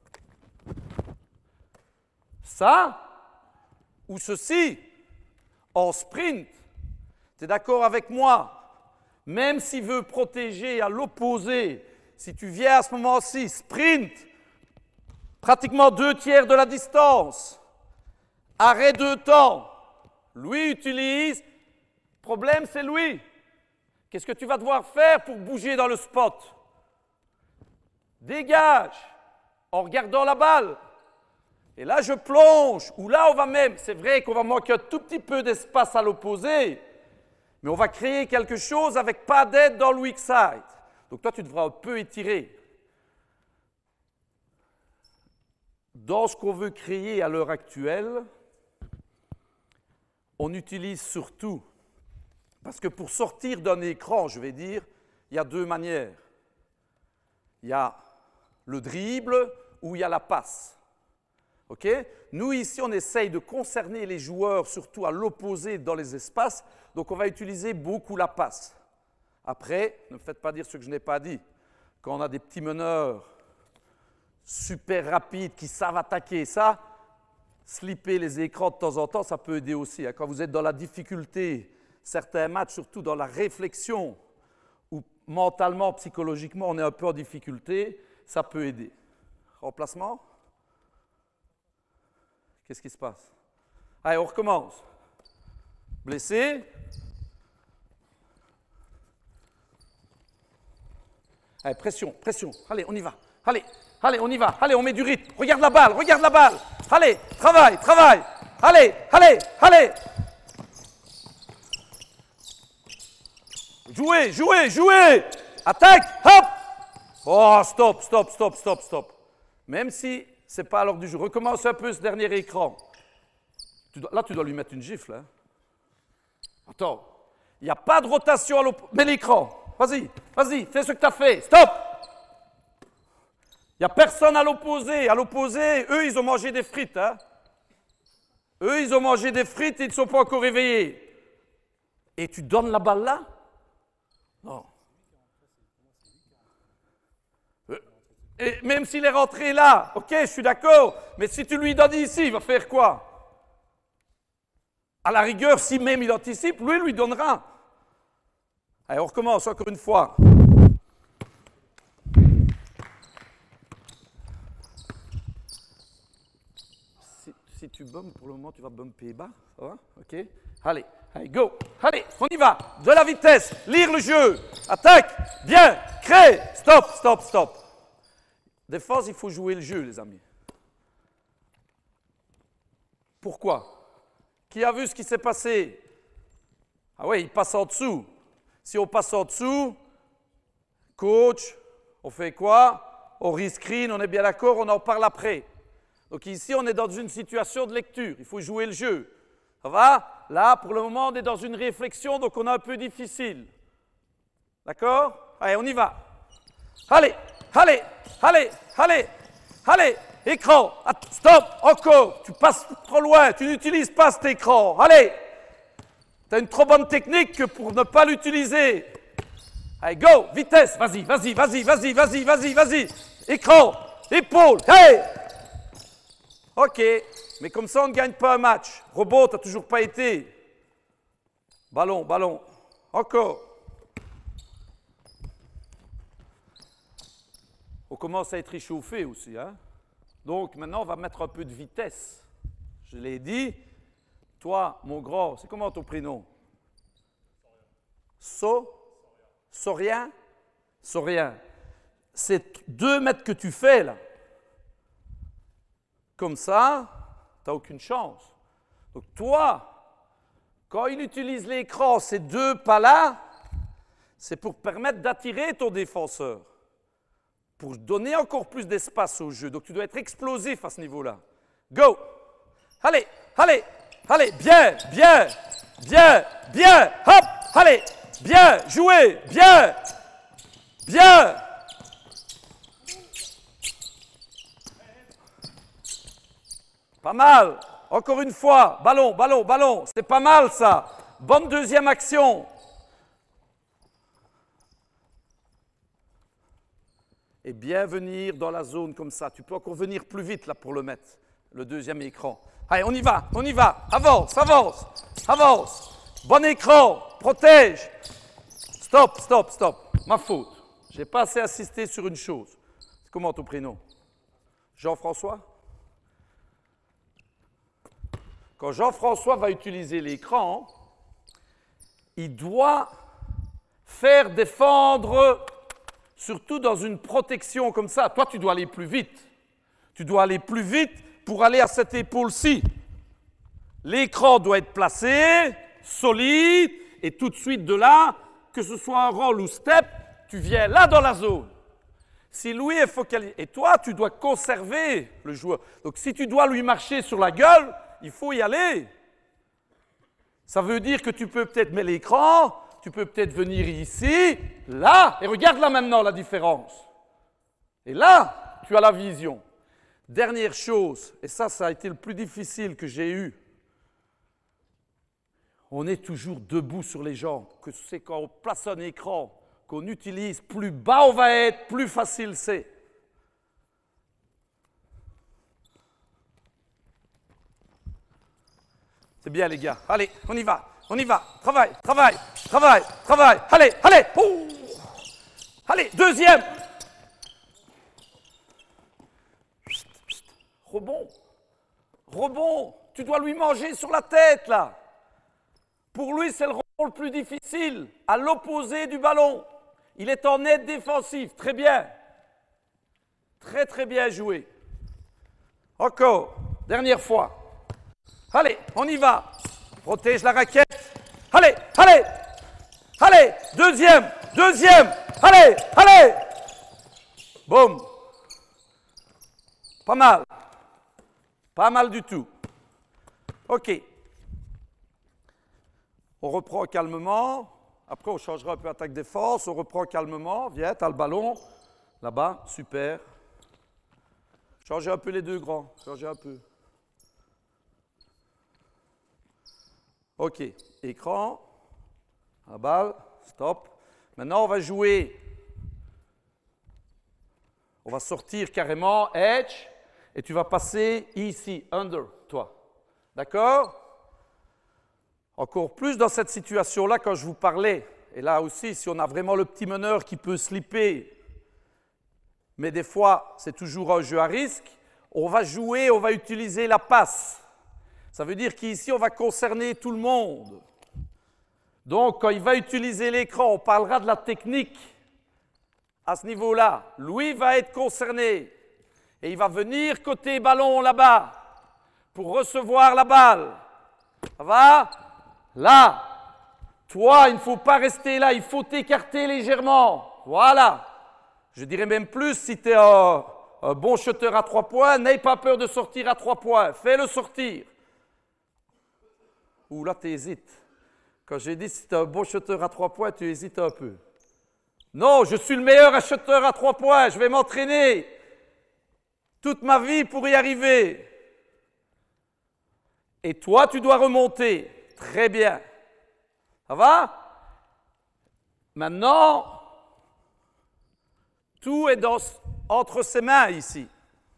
S1: Ça, ou ceci, en sprint, tu es d'accord avec moi? Même s'il veut protéger à l'opposé, si tu viens à ce moment-ci, sprint, pratiquement 2/3 de la distance, arrêt de temps, lui utilise, problème c'est lui. Qu'est-ce que tu vas devoir faire pour bouger dans le spot? Dégage, en regardant la balle. Et là, je plonge, ou là, on va même, c'est vrai qu'on va manquer un tout petit peu d'espace à l'opposé, mais on va créer quelque chose avec pas d'aide dans le weak side. Donc toi, tu devras un peu étirer. Dans ce qu'on veut créer à l'heure actuelle, on utilise surtout, parce que pour sortir d'un écran, je vais dire, il y a deux manières. Il y a le dribble ou il y a la passe. Okay? Nous, ici, on essaye de concerner les joueurs, surtout à l'opposé dans les espaces, donc on va utiliser beaucoup la passe. Après, ne me faites pas dire ce que je n'ai pas dit. Quand on a des petits meneurs super rapides qui savent attaquer ça, slipper les écrans de temps en temps, ça peut aider aussi. Hein. Quand vous êtes dans la difficulté, certains matchs, surtout dans la réflexion, ou mentalement, psychologiquement, on est un peu en difficulté, ça peut aider. Remplacement? Qu'est-ce qui se passe? Allez, on recommence. Blessé. Allez, pression, pression. Allez, on y va. Allez, allez, on y va. Allez, on met du rythme. Regarde la balle, regarde la balle. Allez, travaille, travaille. Allez, allez, allez. Jouez, jouez, jouez. Attaque, hop. Oh, stop, stop, stop, stop, stop. Même si ce n'est pas à l'ordre du jour. Recommence un peu ce dernier écran. Là, tu dois lui mettre une gifle. Hein. Attends. Il n'y a pas de rotation à l'opposé. Mets l'écran. Vas-y, vas-y, fais ce que tu as fait. Stop. Il n'y a personne à l'opposé. À l'opposé, eux, ils ont mangé des frites. Hein. Eux, ils ont mangé des frites et ils ne sont pas encore réveillés. Et tu donnes la balle là? Non. Et même s'il est rentré là, ok, je suis d'accord, mais si tu lui donnes ici, il va faire quoi? À la rigueur, si même il anticipe, lui donnera. Allez, on recommence encore une fois. Si tu bumps, pour le moment, tu vas bumper bas, ça va? Ok? Allez, allez, go! Allez, on y va! De la vitesse, lire le jeu, attaque, bien, crée, stop, stop, stop. Défense, il faut jouer le jeu, les amis. Pourquoi? Qui a vu ce qui s'est passé? Ah oui, il passe en dessous. Si on passe en dessous, coach, on fait quoi? On rescreen, on est bien d'accord, on en parle après. Donc ici, on est dans une situation de lecture. Il faut jouer le jeu. Ça va? Là, pour le moment, on est dans une réflexion, donc on est un peu difficile. D'accord? Allez, on y va. Allez, allez, allez, allez, allez. Écran. Stop, encore. Tu passes trop loin. Tu n'utilises pas cet écran. Allez. Tu as une trop bonne technique que pour ne pas l'utiliser. Allez, go. Vitesse. Vas-y, vas-y, vas-y, vas-y, vas-y, vas-y, vas-y. Écran. Épaule. Hey. OK, mais comme ça, on ne gagne pas un match. Rebond, tu n'as toujours pas été. Ballon, ballon. Encore. On commence à être échauffé aussi. Hein? Donc, maintenant, on va mettre un peu de vitesse. Je l'ai dit. Toi, mon grand, c'est comment ton prénom? Sorien? Sorien. C'est 2 mètres que tu fais, là. Comme ça, tu n'as aucune chance. Donc toi, quand il utilise l'écran, ces 2 pas-là, c'est pour permettre d'attirer ton défenseur, pour donner encore plus d'espace au jeu. Donc tu dois être explosif à ce niveau-là. Go! Allez, allez, allez, bien, bien, bien, bien, hop, allez, bien, jouez, bien, bien. Pas mal. Encore une fois. Ballon, ballon, ballon. C'est pas mal, ça. Bonne deuxième action. Et bien venir dans la zone comme ça. Tu peux encore venir plus vite, là, pour le mettre. Le deuxième écran. Allez, on y va, on y va. Avance, avance, avance. Bon écran. Protège. Stop, stop, stop. Ma faute. Je n'ai pas assez insisté sur une chose. C'est comment ton prénom? Jean-François? Quand Jean-François va utiliser l'écran, il doit faire défendre, surtout dans une protection comme ça. Toi, tu dois aller plus vite. Tu dois aller plus vite pour aller à cette épaule-ci. L'écran doit être placé, solide, et tout de suite de là, que ce soit un roll ou step, tu viens là dans la zone. Si Louis est focalisé, et toi, tu dois conserver le joueur. Donc, si tu dois lui marcher sur la gueule, il faut y aller. Ça veut dire que tu peux peut-être mettre l'écran, tu peux peut-être venir ici, là, et regarde là maintenant la différence. Et là, tu as la vision. Dernière chose, et ça a été le plus difficile que j'ai eu. On est toujours debout sur les jambes, que c'est quand on place un écran, qu'on utilise, plus bas on va être, plus facile c'est. C'est bien, les gars. Allez, on y va. On y va. Travail, travail, travail, travail. Allez, allez. Ouh. Allez, deuxième. Rebond. Rebond. Tu dois lui manger sur la tête, là. Pour lui, c'est le rôle le plus difficile, à l'opposé du ballon. Il est en aide défensive. Très bien. Très, très bien joué. Encore. Dernière fois. Allez, on y va. Protège la raquette. Allez, allez. Allez, deuxième, deuxième. Allez, allez. Boum. Pas mal. Pas mal du tout. OK. On reprend calmement. Après, on changera un peu attaque-défense. On reprend calmement. Viens, tu as le ballon. Là-bas, super. Changez un peu les deux grands. Changez un peu. OK. Écran. La balle. Stop. Maintenant, on va jouer. On va sortir carrément. Edge. Et tu vas passer ici. Under, toi. D'accord? Encore plus dans cette situation-là, quand je vous parlais, et là aussi, si on a vraiment le petit meneur qui peut slipper, mais des fois, c'est toujours un jeu à risque, on va jouer, on va utiliser la passe. Ça veut dire qu'ici, on va concerner tout le monde. Donc, quand il va utiliser l'écran, on parlera de la technique à ce niveau-là. Lui va être concerné et il va venir côté ballon là-bas pour recevoir la balle. Ça va? Là, toi, il ne faut pas rester là, il faut t'écarter légèrement. Voilà. Je dirais même plus, si tu es un bon shooter à 3 points, n'aie pas peur de sortir à 3 points. Fais-le sortir. Ouh, là, tu hésites. Quand j'ai dit si tu es un bon shooter à 3 points, tu hésites un peu. Non, je suis le meilleur shooter à 3 points. Je vais m'entraîner toute ma vie pour y arriver. Et toi, tu dois remonter. Très bien. Ça va? Maintenant, tout est entre ses mains ici.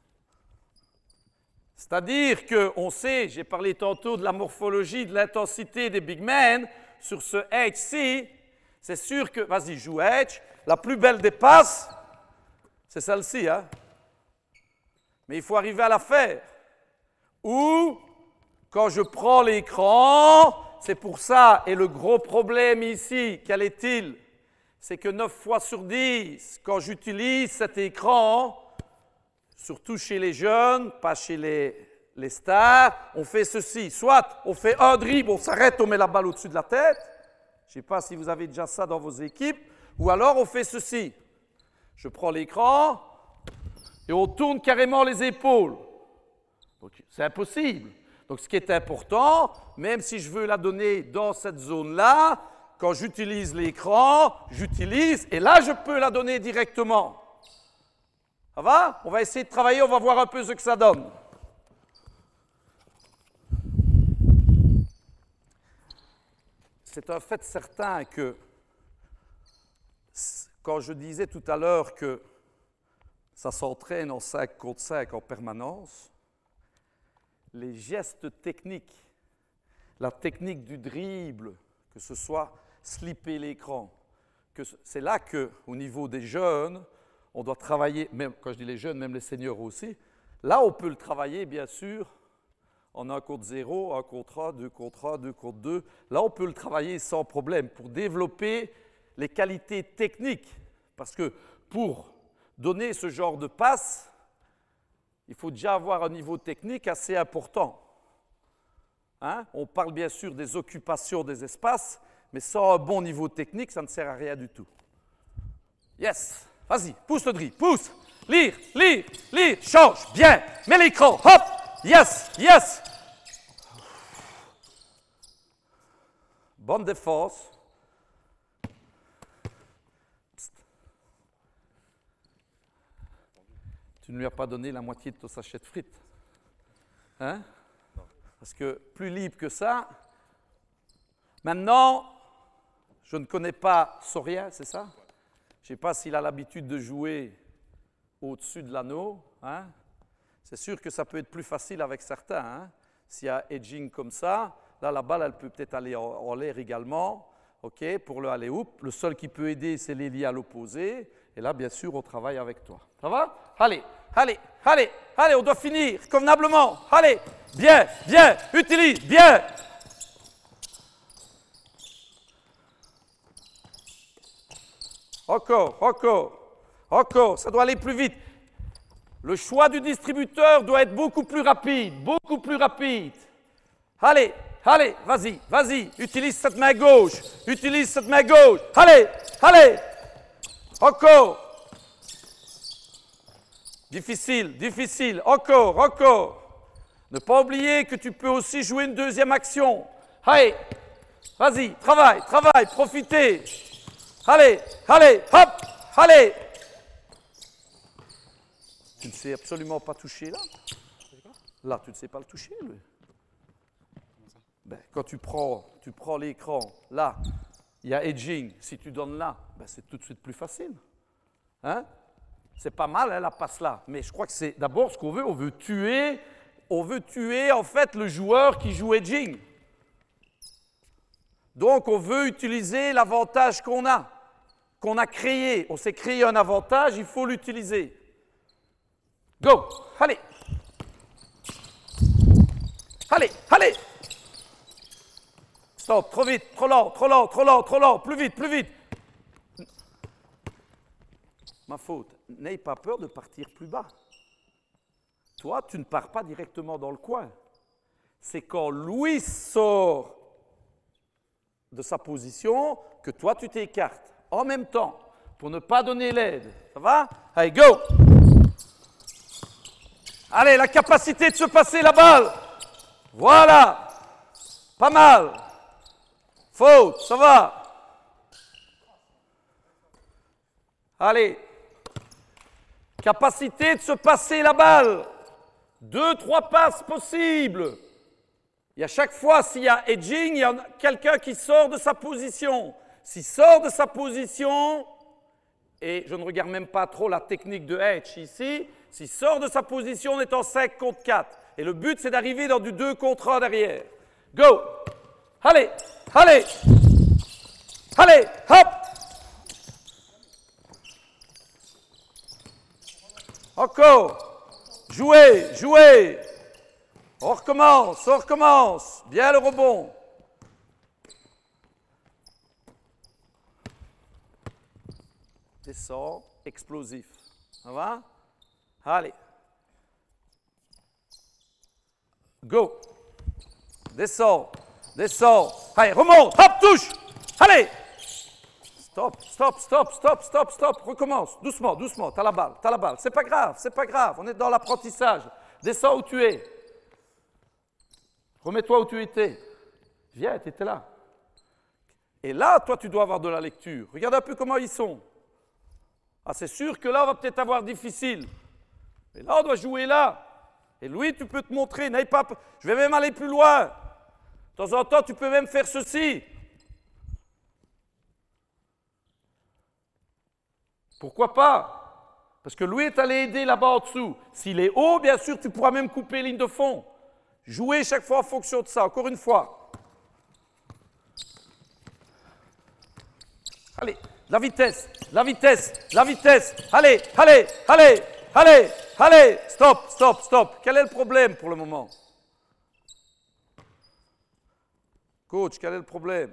S1: C'est-à-dire qu'on sait, j'ai parlé tantôt de la morphologie, de l'intensité des big men, sur ce edge-ci, c'est sûr que, vas-y, joue edge, la plus belle des passes, c'est celle-ci, hein? Mais il faut arriver à la faire. Ou, quand je prends l'écran, c'est pour ça, et le gros problème ici, quel est-il? C'est que 9 fois sur 10, quand j'utilise cet écran, surtout chez les jeunes, pas chez les stars, on fait ceci. Soit on fait un dribble, on s'arrête, on met la balle au-dessus de la tête. Je ne sais pas si vous avez déjà ça dans vos équipes. Ou alors on fait ceci. Je prends l'écran et on tourne carrément les épaules. C'est impossible. Donc ce qui est important, même si je veux la donner dans cette zone-là, quand j'utilise l'écran, j'utilise, et là je peux la donner directement. Ça va? On va essayer de travailler, on va voir un peu ce que ça donne. C'est un fait certain que, quand je disais tout à l'heure que ça s'entraîne en 5 contre 5 en permanence, les gestes techniques, la technique du dribble, que ce soit slipper l'écran, c'est là qu'au niveau des jeunes, on doit travailler, même quand je dis les jeunes, même les seniors aussi, là on peut le travailler bien sûr en 1 contre 0, 1 contre 1, 2 contre 1, 2 contre 2. Là on peut le travailler sans problème pour développer les qualités techniques. Parce que pour donner ce genre de passe, il faut déjà avoir un niveau technique assez important. Hein? On parle bien sûr des occupations des espaces, mais sans un bon niveau technique, ça ne sert à rien du tout. Yes! Vas-y, pousse le dribble, pousse! Lire, change, bien! Mets l'écran, hop! Yes, yes! Bonne défense. Psst. Tu ne lui as pas donné la moitié de ton sachet de frites. Hein? Parce que plus libre que ça. Maintenant, je ne connais pas Soria, c'est ça? Je ne sais pas s'il a l'habitude de jouer au-dessus de l'anneau. Hein? C'est sûr que ça peut être plus facile avec certains. Hein? S'il y a edging comme ça, Là, la balle, elle peut peut-être aller en l'air également. OK, pour le alley-oop. Le seul qui peut aider, c'est l'ailier à l'opposé. Et là, bien sûr, on travaille avec toi. Ça va? Allez, allez, allez, allez, on doit finir convenablement. Allez, bien, bien, utilise, bien. Encore, encore, encore, ça doit aller plus vite. Le choix du distributeur doit être beaucoup plus rapide, beaucoup plus rapide. Allez, allez, vas-y, vas-y, utilise cette main gauche, utilise cette main gauche. Allez, allez, encore. Difficile, difficile, encore, encore. Ne pas oublier que tu peux aussi jouer une deuxième action. Allez, vas-y, travaille, travaille, profitez. Allez, allez, hop, allez. Tu ne sais absolument pas toucher là? Là, tu ne sais pas le toucher, lui. Ben, quand tu prends l'écran, là, il y a edging. Si tu donnes là, ben, c'est tout de suite plus facile. Hein? C'est pas mal, hein, la passe là. Mais je crois que c'est d'abord ce qu'on veut. On veut tuer en fait le joueur qui joue edging. Donc, on veut utiliser l'avantage qu'on a créé. On s'est créé un avantage, il faut l'utiliser. Go! Allez! Allez! Allez! Stop! Trop vite! Trop lent! Trop lent! Trop lent! Trop lent! Plus vite! Plus vite! Ma faute. N'aie pas peur de partir plus bas. Toi, tu ne pars pas directement dans le coin. C'est quand Louis sort de sa position que toi, tu t'écartes. En même temps, pour ne pas donner l'aide. Ça va? Allez, go! Allez, la capacité de se passer la balle. Voilà. Pas mal. Faute, ça va. Allez. Capacité de se passer la balle. 2, 3 passes possibles. Et à chaque fois, s'il y a edging, il y a quelqu'un qui sort de sa position. S'il sort de sa position, et je ne regarde même pas trop la technique de edge ici, s'il sort de sa position, on est en 5 contre 4. Et le but, c'est d'arriver dans du 2 contre 1 derrière. Go! Allez! Allez! Allez! Hop! Encore! Jouez! Jouez! On recommence! On recommence! Bien le rebond! Descend, explosif. Ça va? Allez. Go. Descends. Descends. Allez, remonte. Hop, touche. Allez. Stop, stop, stop, stop, stop, stop. Recommence. Doucement, doucement. T'as la balle. T'as la balle. C'est pas grave, c'est pas grave. On est dans l'apprentissage. Descends où tu es. Remets-toi où tu étais. Viens, tu étais là. Et là, toi, tu dois avoir de la lecture. Regarde un peu comment ils sont. Ah, c'est sûr que là, on va peut-être avoir difficile. Mais là, on doit jouer là. Et Louis, tu peux te montrer. N'aie pas peur. Je vais même aller plus loin. De temps en temps, tu peux même faire ceci. Pourquoi pas? Parce que Louis est allé aider là-bas en dessous. S'il est haut, bien sûr, tu pourras même couper ligne de fond. Jouer chaque fois en fonction de ça. Encore une fois. Allez. La vitesse, la vitesse, la vitesse. Allez, allez, allez, allez, allez. Stop, stop, stop. Quel est le problème pour le moment? Coach, quel est le problème?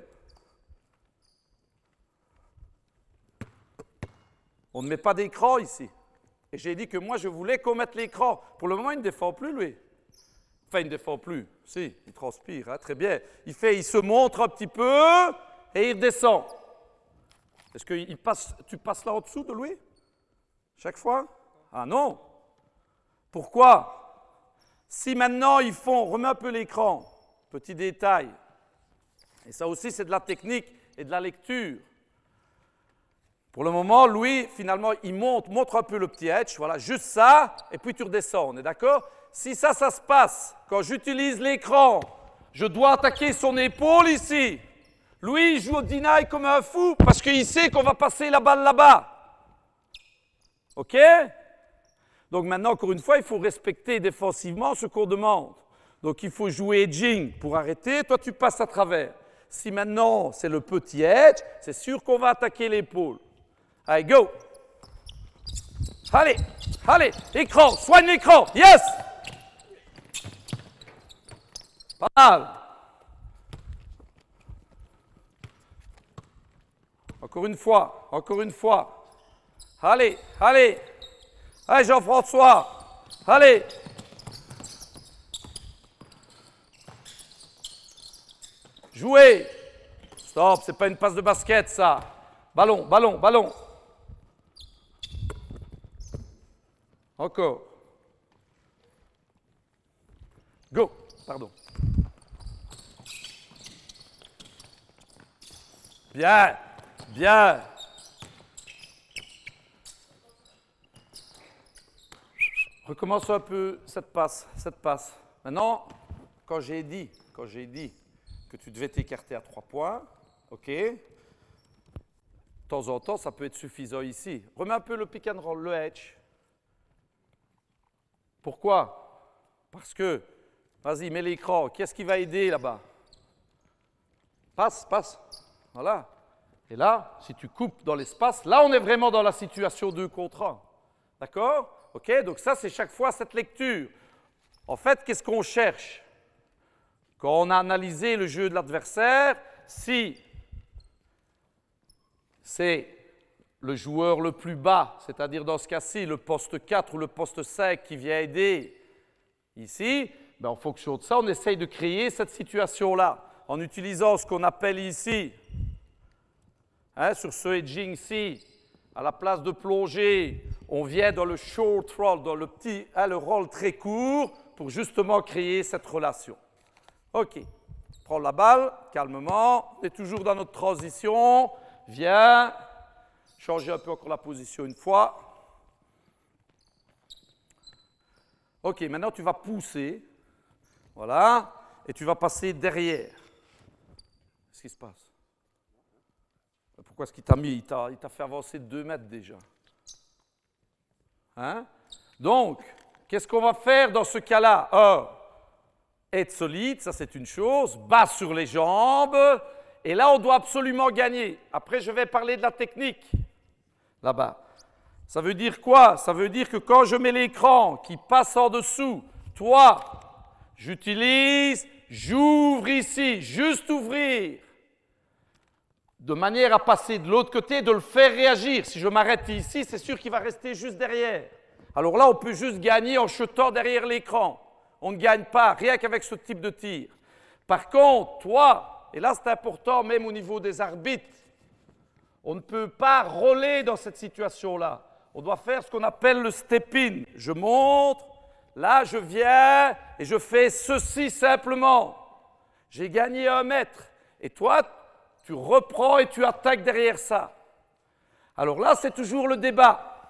S1: On ne met pas d'écran ici. Et j'ai dit que moi, je voulais qu'on mette l'écran. Pour le moment, il ne défend plus, lui. Enfin, il ne défend plus. Si, il transpire, hein, très bien. Il se montre un petit peu et il descend. Est-ce que tu passes là en dessous de lui? Chaque fois? Ah non. Pourquoi? Si maintenant ils font, remets un peu l'écran, petit détail. Et ça aussi, c'est de la technique et de la lecture. Pour le moment, Louis, finalement, il montre un peu le petit edge, voilà, juste ça, et puis tu redescends, on est d'accord? Si ça se passe, quand j'utilise l'écran, je dois attaquer son épaule ici. Louis, il joue au deny comme un fou parce qu'il sait qu'on va passer la balle là-bas. OK? Donc maintenant, encore une fois, il faut respecter défensivement ce qu'on demande. Donc il faut jouer edging pour arrêter, toi tu passes à travers. Si maintenant c'est le petit edge, c'est sûr qu'on va attaquer l'épaule. Allez, go! Allez, allez, écran, soigne l'écran, yes! Pas mal. Encore une fois, encore une fois. Allez, allez. Allez, Jean-François. Allez. Jouez. Stop, c'est pas une passe de basket, ça. Ballon, ballon, ballon. Encore. Go. Pardon. Bien, bien. Recommence un peu cette passe, cette passe. Maintenant, quand j'ai dit que tu devais t'écarter à 3 points, ok. De temps en temps, ça peut être suffisant ici. Remets un peu le pick and roll, le edge. Pourquoi? Parce que, vas-y, mets l'écran. Qu'est-ce qui va aider là-bas? Passe, passe. Voilà. Et là, si tu coupes dans l'espace, là, on est vraiment dans la situation 2 contre 1. D'accord? OK? Donc ça, c'est chaque fois cette lecture. En fait, qu'est-ce qu'on cherche? Quand on a analysé le jeu de l'adversaire, si c'est le joueur le plus bas, c'est-à-dire dans ce cas-ci, le poste 4 ou le poste 5 qui vient aider ici, ben en fonction de ça, on essaye de créer cette situation-là en utilisant ce qu'on appelle ici, sur ce edging ici, à la place de plonger, on vient dans le short roll, dans le petit, le roll très court, pour justement créer cette relation. OK. Prends la balle, calmement. On est toujours dans notre transition. Viens. Changer un peu encore la position une fois. OK, maintenant tu vas pousser. Voilà. Et tu vas passer derrière. Qu'est-ce qui se passe? Pourquoi est-ce qu'il t'a mis? Il t'a fait avancer de 2 mètres déjà. Hein? Donc, qu'est-ce qu'on va faire dans ce cas-là? Être solide, ça c'est une chose. Bas sur les jambes. Et là, on doit absolument gagner. Après, je vais parler de la technique. Là-bas. Ça veut dire quoi? Ça veut dire que quand je mets l'écran qui passe en dessous, toi, j'utilise, j'ouvre ici, juste ouvrir, de manière à passer de l'autre côté, de le faire réagir. Si je m'arrête ici, c'est sûr qu'il va rester juste derrière. Alors là, on peut juste gagner en chutant derrière l'écran. On ne gagne pas, rien qu'avec ce type de tir. Par contre, toi, et là c'est important même au niveau des arbitres, on ne peut pas roller dans cette situation-là. On doit faire ce qu'on appelle le step-in. Je monte, là je viens et je fais ceci simplement. J'ai gagné 1 mètre. Et toi, tu reprends et tu attaques derrière ça. Alors là, c'est toujours le débat.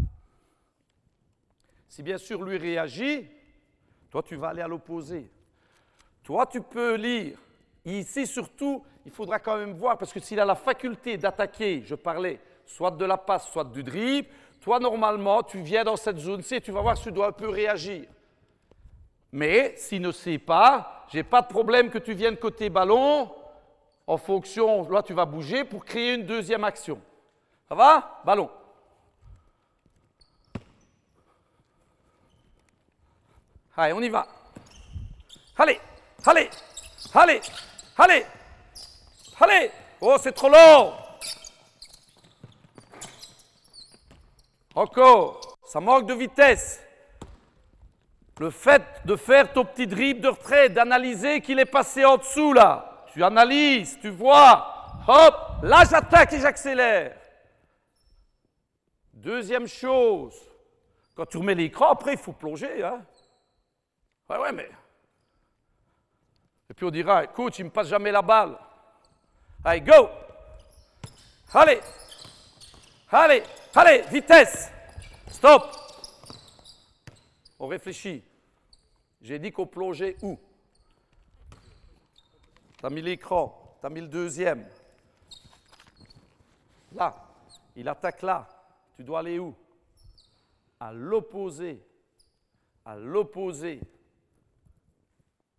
S1: Si bien sûr lui réagit, toi tu vas aller à l'opposé. Toi tu peux lire. Ici surtout, il faudra quand même voir, parce que s'il a la faculté d'attaquer, je parlais, soit de la passe, soit du dribble, toi normalement tu viens dans cette zone-ci et tu vas voir si tu dois un peu réagir. Mais s'il ne sait pas, je n'ai pas de problème que tu viennes côté ballon, en fonction, là tu vas bouger pour créer une deuxième action. Ça va? Ballon. Allez, on y va. Allez, allez, allez, allez, allez. Oh, c'est trop long. Encore. Ça manque de vitesse. Le fait de faire ton petit dribble de retrait, d'analyser qu'il est passé en dessous là. Tu analyses, tu vois. Hop, là j'attaque et j'accélère. Deuxième chose, quand tu remets l'écran, après il faut plonger, hein. Ouais, mais... Et puis on dira, coach, il ne me passe jamais la balle. Allez, go! Allez! Allez! Allez! Vitesse! Stop! On réfléchit. J'ai dit qu'on plongeait où? Tu as mis l'écran, tu as mis le deuxième. Là. Il attaque là. Tu dois aller où? À l'opposé. À l'opposé.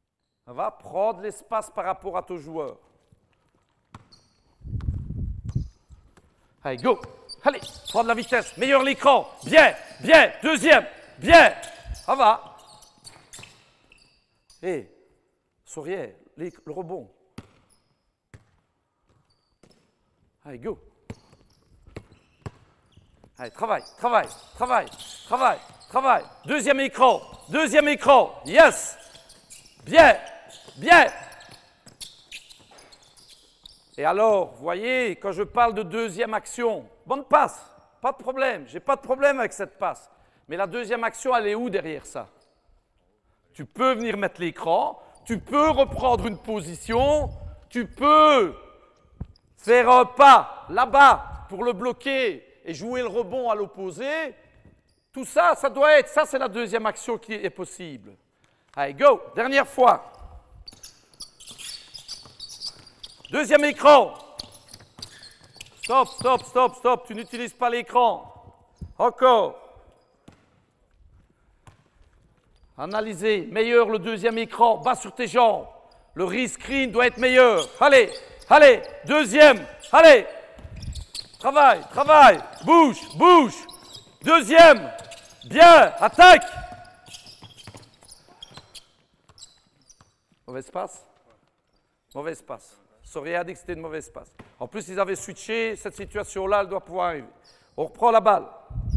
S1: Ça va prendre l'espace par rapport à ton joueur. Allez, go. Allez, prendre la vitesse. Meilleur l'écran. Bien, bien. Deuxième. Bien. Ça va. Et, Saurier, le rebond. Allez, go. Allez, travaille, travaille, travaille, travaille, travaille. Deuxième écran. Deuxième écran. Yes. Bien, bien. Et alors, vous voyez, quand je parle de deuxième action, bonne passe, pas de problème, j'ai pas de problème avec cette passe. Mais la deuxième action, elle est où derrière ça? Tu peux venir mettre l'écran, tu peux reprendre une position, tu peux faire un pas là-bas pour le bloquer et jouer le rebond à l'opposé. Tout ça, ça doit être, ça c'est la deuxième action qui est possible. Allez, go, dernière fois. Deuxième écran. Stop, stop, stop, stop. Tu n'utilises pas l'écran. Encore. Analysez. Meilleur le deuxième écran. Bas sur tes jambes. Le re-screen doit être meilleur. Allez, allez. Deuxième. Allez. Travaille, travaille. Bouge, bouge. Deuxième. Bien. Attaque. Mauvaise passe. Mauvaise passe. Saurier a dit que c'était une mauvaise passe. En plus, ils avaient switché. Cette situation-là, elle doit pouvoir arriver. On reprend la balle.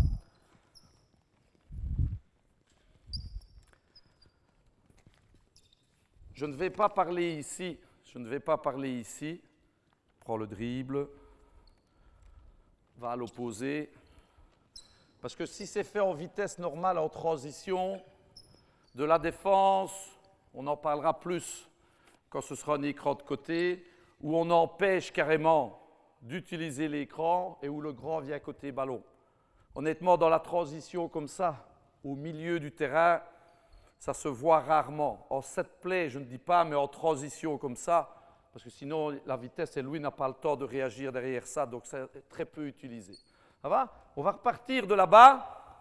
S1: Je ne vais pas parler ici. Je ne vais pas parler ici. Prends le dribble. Va à l'opposé. Parce que si c'est fait en vitesse normale, en transition, de la défense, on en parlera plus quand ce sera un écran de côté, où on empêche carrément d'utiliser l'écran et où le grand vient côté ballon. Honnêtement, dans la transition comme ça, au milieu du terrain, ça se voit rarement. En set play, je ne dis pas, mais en transition comme ça, parce que sinon la vitesse, et Louis n'a pas le temps de réagir derrière ça, donc c'est très peu utilisé. Ça va? On va repartir de là-bas.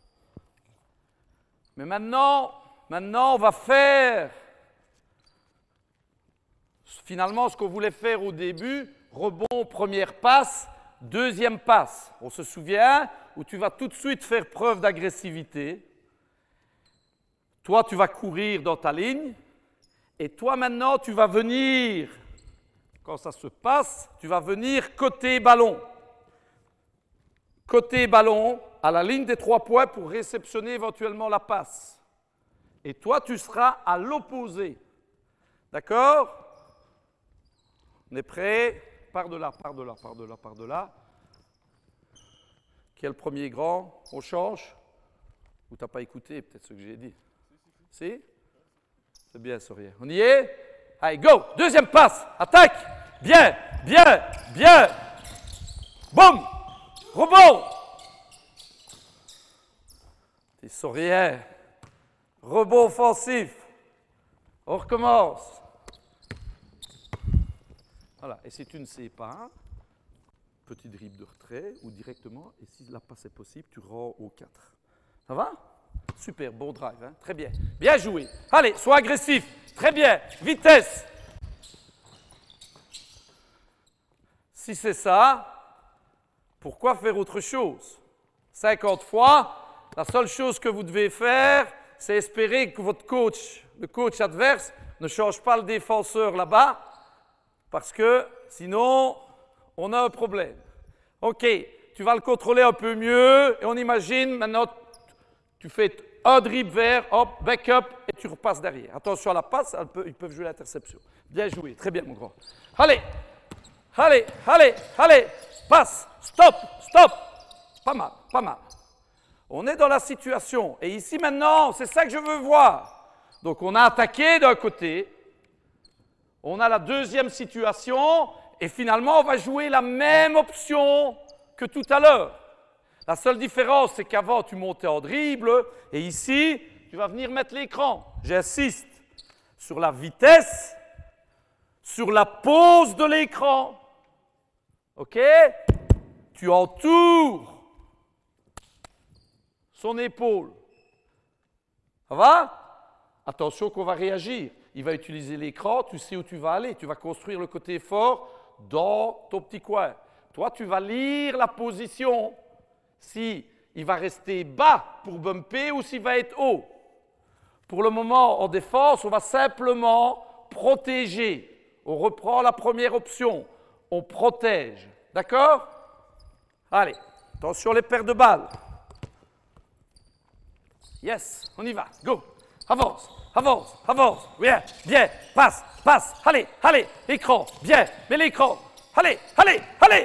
S1: Mais maintenant, on va faire finalement ce qu'on voulait faire au début, rebond, première passe, deuxième passe. On se souvient où tu vas tout de suite faire preuve d'agressivité. Toi, tu vas courir dans ta ligne. Et toi, maintenant, tu vas venir, quand ça se passe, tu vas venir côté ballon. Côté ballon, à la ligne des 3 points pour réceptionner éventuellement la passe. Et toi, tu seras à l'opposé. D'accord? On est prêt? Par de là, par de là, par de là, par de là. Qui est le premier grand? On change? Ou tu n'as pas écouté peut-être ce que j'ai dit? Si? C'est bien, Saurier. On y est? Allez, go! Deuxième passe. Attaque! Bien, bien, bien. Boum! Rebond! Et Saurier. Rebond offensif. On recommence. Voilà. Et si tu ne sais pas, petit dribble de retrait ou directement, et si la passe est possible, tu rends au 4. Ça va? Super, bon drive, hein? Très bien. Bien joué. Allez, sois agressif. Très bien. Vitesse. Si c'est ça, pourquoi faire autre chose? 50 fois, la seule chose que vous devez faire, c'est espérer que votre coach, le coach adverse, ne change pas le défenseur là-bas, parce que sinon, on a un problème. OK, tu vas le contrôler un peu mieux, et on imagine maintenant, tu fais un dribble vers, hop, back-up, et tu repasses derrière. Attention à la passe, ils peuvent jouer l'interception. Bien joué, très bien mon grand. Allez, allez, allez, allez, passe, stop, stop. Pas mal, pas mal. On est dans la situation. Et ici maintenant, c'est ça que je veux voir. Donc on a attaqué d'un côté, on a la deuxième situation, et finalement on va jouer la même option que tout à l'heure. La seule différence, c'est qu'avant tu montais en dribble, et ici tu vas venir mettre l'écran. J'insiste sur la vitesse, sur la pose de l'écran. OK? Tu entoures son épaule. Ça va? Attention qu'on va réagir. il va utiliser l'écran, tu sais où tu vas aller. Tu vas construire le côté fort dans ton petit coin. Toi, tu vas lire la position. Si il va rester bas pour bumper ou s'il va être haut. Pour le moment, en défense, on va simplement protéger. On reprend la première option. On protège. D'accord? Allez, attention les paires de balles. Yes, on y va. Go. Avance, avance, avance. Bien, bien. Passe, passe. Allez, allez. Écran. Bien. Mets l'écran. Allez, allez, allez.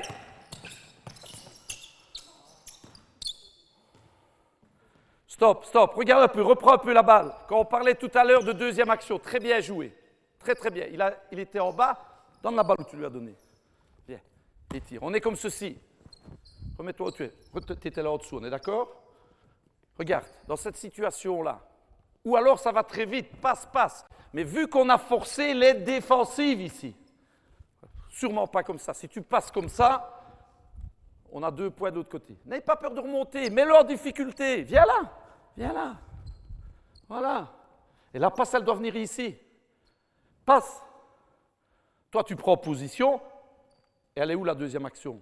S1: Stop, stop. Regarde un peu, reprends un peu la balle. Quand on parlait tout à l'heure de deuxième action, très bien joué. Très, très bien. Il était en bas. Donne la balle où tu lui as donné. Bien. Et tire. On est comme ceci. Remets-toi où tu es. Tu étais là en dessous, on est d'accord? Regarde, dans cette situation-là. Ou alors ça va très vite, passe, passe. Mais vu qu'on a forcé l'aide défensive ici, sûrement pas comme ça. Si tu passes comme ça, on a 2 points de l'autre côté. N'aie pas peur de remonter, mets-le en difficulté. Viens là, viens là. Voilà. Et la passe, elle doit venir ici. Passe. Toi, tu prends position. Et elle est où la deuxième action?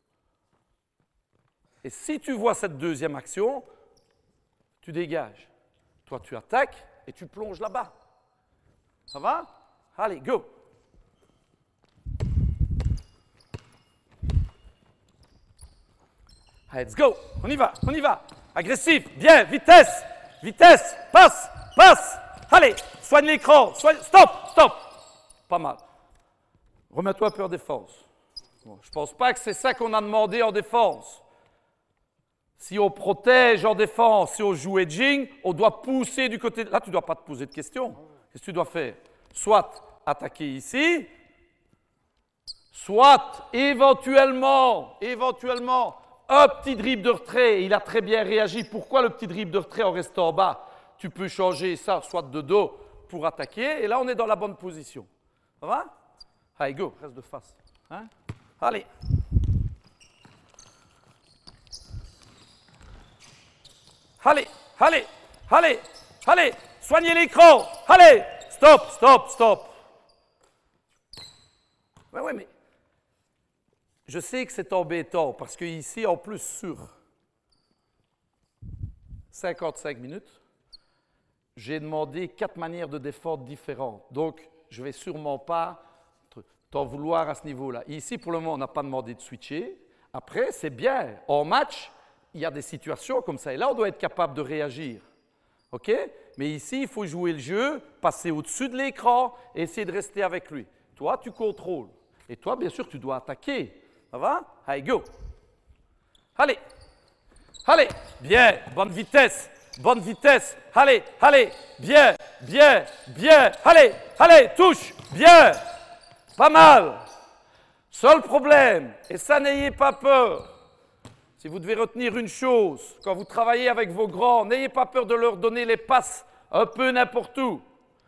S1: Et si tu vois cette deuxième action, tu dégages. Toi, tu attaques et tu plonges là-bas. Ça va? Allez, go! Let's go! On y va, on y va. Agressif, bien, vitesse, vitesse, passe, passe. Allez, soigne l'écran, stop, stop. Pas mal. Remets-toi un peu en défense. Bon, je ne pense pas que c'est ça qu'on a demandé en défense. Si on protège en défense, si on joue edging, on doit pousser du côté... Là, tu ne dois pas te poser de questions. Qu'est-ce que tu dois faire? Soit attaquer ici, soit éventuellement, un petit dribble de retrait. Il a très bien réagi. Pourquoi le petit dribble de retrait en restant en bas? Tu peux changer ça, soit de dos pour attaquer. Et là, on est dans la bonne position. Ça va? Allez, go, reste de face. Hein? Allez. Allez, allez, allez, allez, soignez l'écran, allez, stop, stop, stop. Oui, mais je sais que c'est embêtant parce qu'ici, en plus, sur 55 minutes, j'ai demandé 4 manières de défendre différentes. Donc, je ne vais sûrement pas t'en vouloir à ce niveau-là. Ici, pour le moment, on n'a pas demandé de switcher. Après, c'est bien. En match, il y a des situations comme ça. Et là, on doit être capable de réagir. OK? Mais ici, il faut jouer le jeu, passer au-dessus de l'écran et essayer de rester avec lui. Toi, tu contrôles. Et toi, bien sûr, tu dois attaquer. Ça va? Allez, go! Allez! Allez! Bien! Bonne vitesse! Bonne vitesse! Allez! Allez! Bien! Bien! Bien! Allez! Allez! Touche! Bien! Pas mal! Seul problème, et ça, n'ayez pas peur. Si vous devez retenir une chose, quand vous travaillez avec vos grands, n'ayez pas peur de leur donner les passes un peu n'importe où.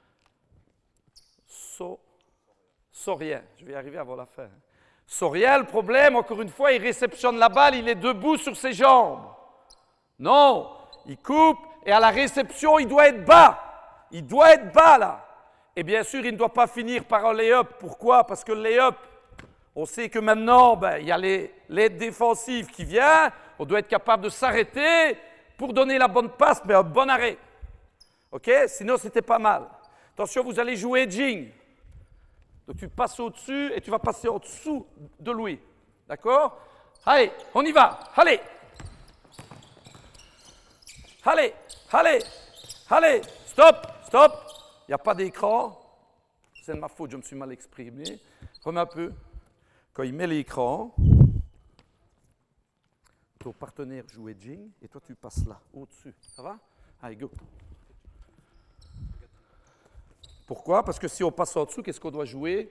S1: Sorien, je vais y arriver avant la fin. Sorien, le problème, encore une fois, il réceptionne la balle, il est debout sur ses jambes. Non, il coupe et à la réception, il doit être bas. Il doit être bas là. Et bien sûr, il ne doit pas finir par un lay-up. Pourquoi? Parce que le lay-up, on sait que maintenant, il y a l'aide défensive qui vient. On doit être capable de s'arrêter pour donner la bonne passe, mais un bon arrêt. OK? Sinon, c'était pas mal. Attention, vous allez jouer edging. Donc, tu passes au-dessus et tu vas passer en dessous de lui. D'accord? Allez, on y va. Allez. Allez, allez, allez. Stop, stop. Il n'y a pas d'écran. C'est de ma faute, je me suis mal exprimé. Remets un peu. Quand il met l'écran, ton partenaire joue edging et toi tu passes là, au-dessus. Ça va? Allez, go. Pourquoi? Parce que si on passe en dessous, qu'est-ce qu'on doit jouer?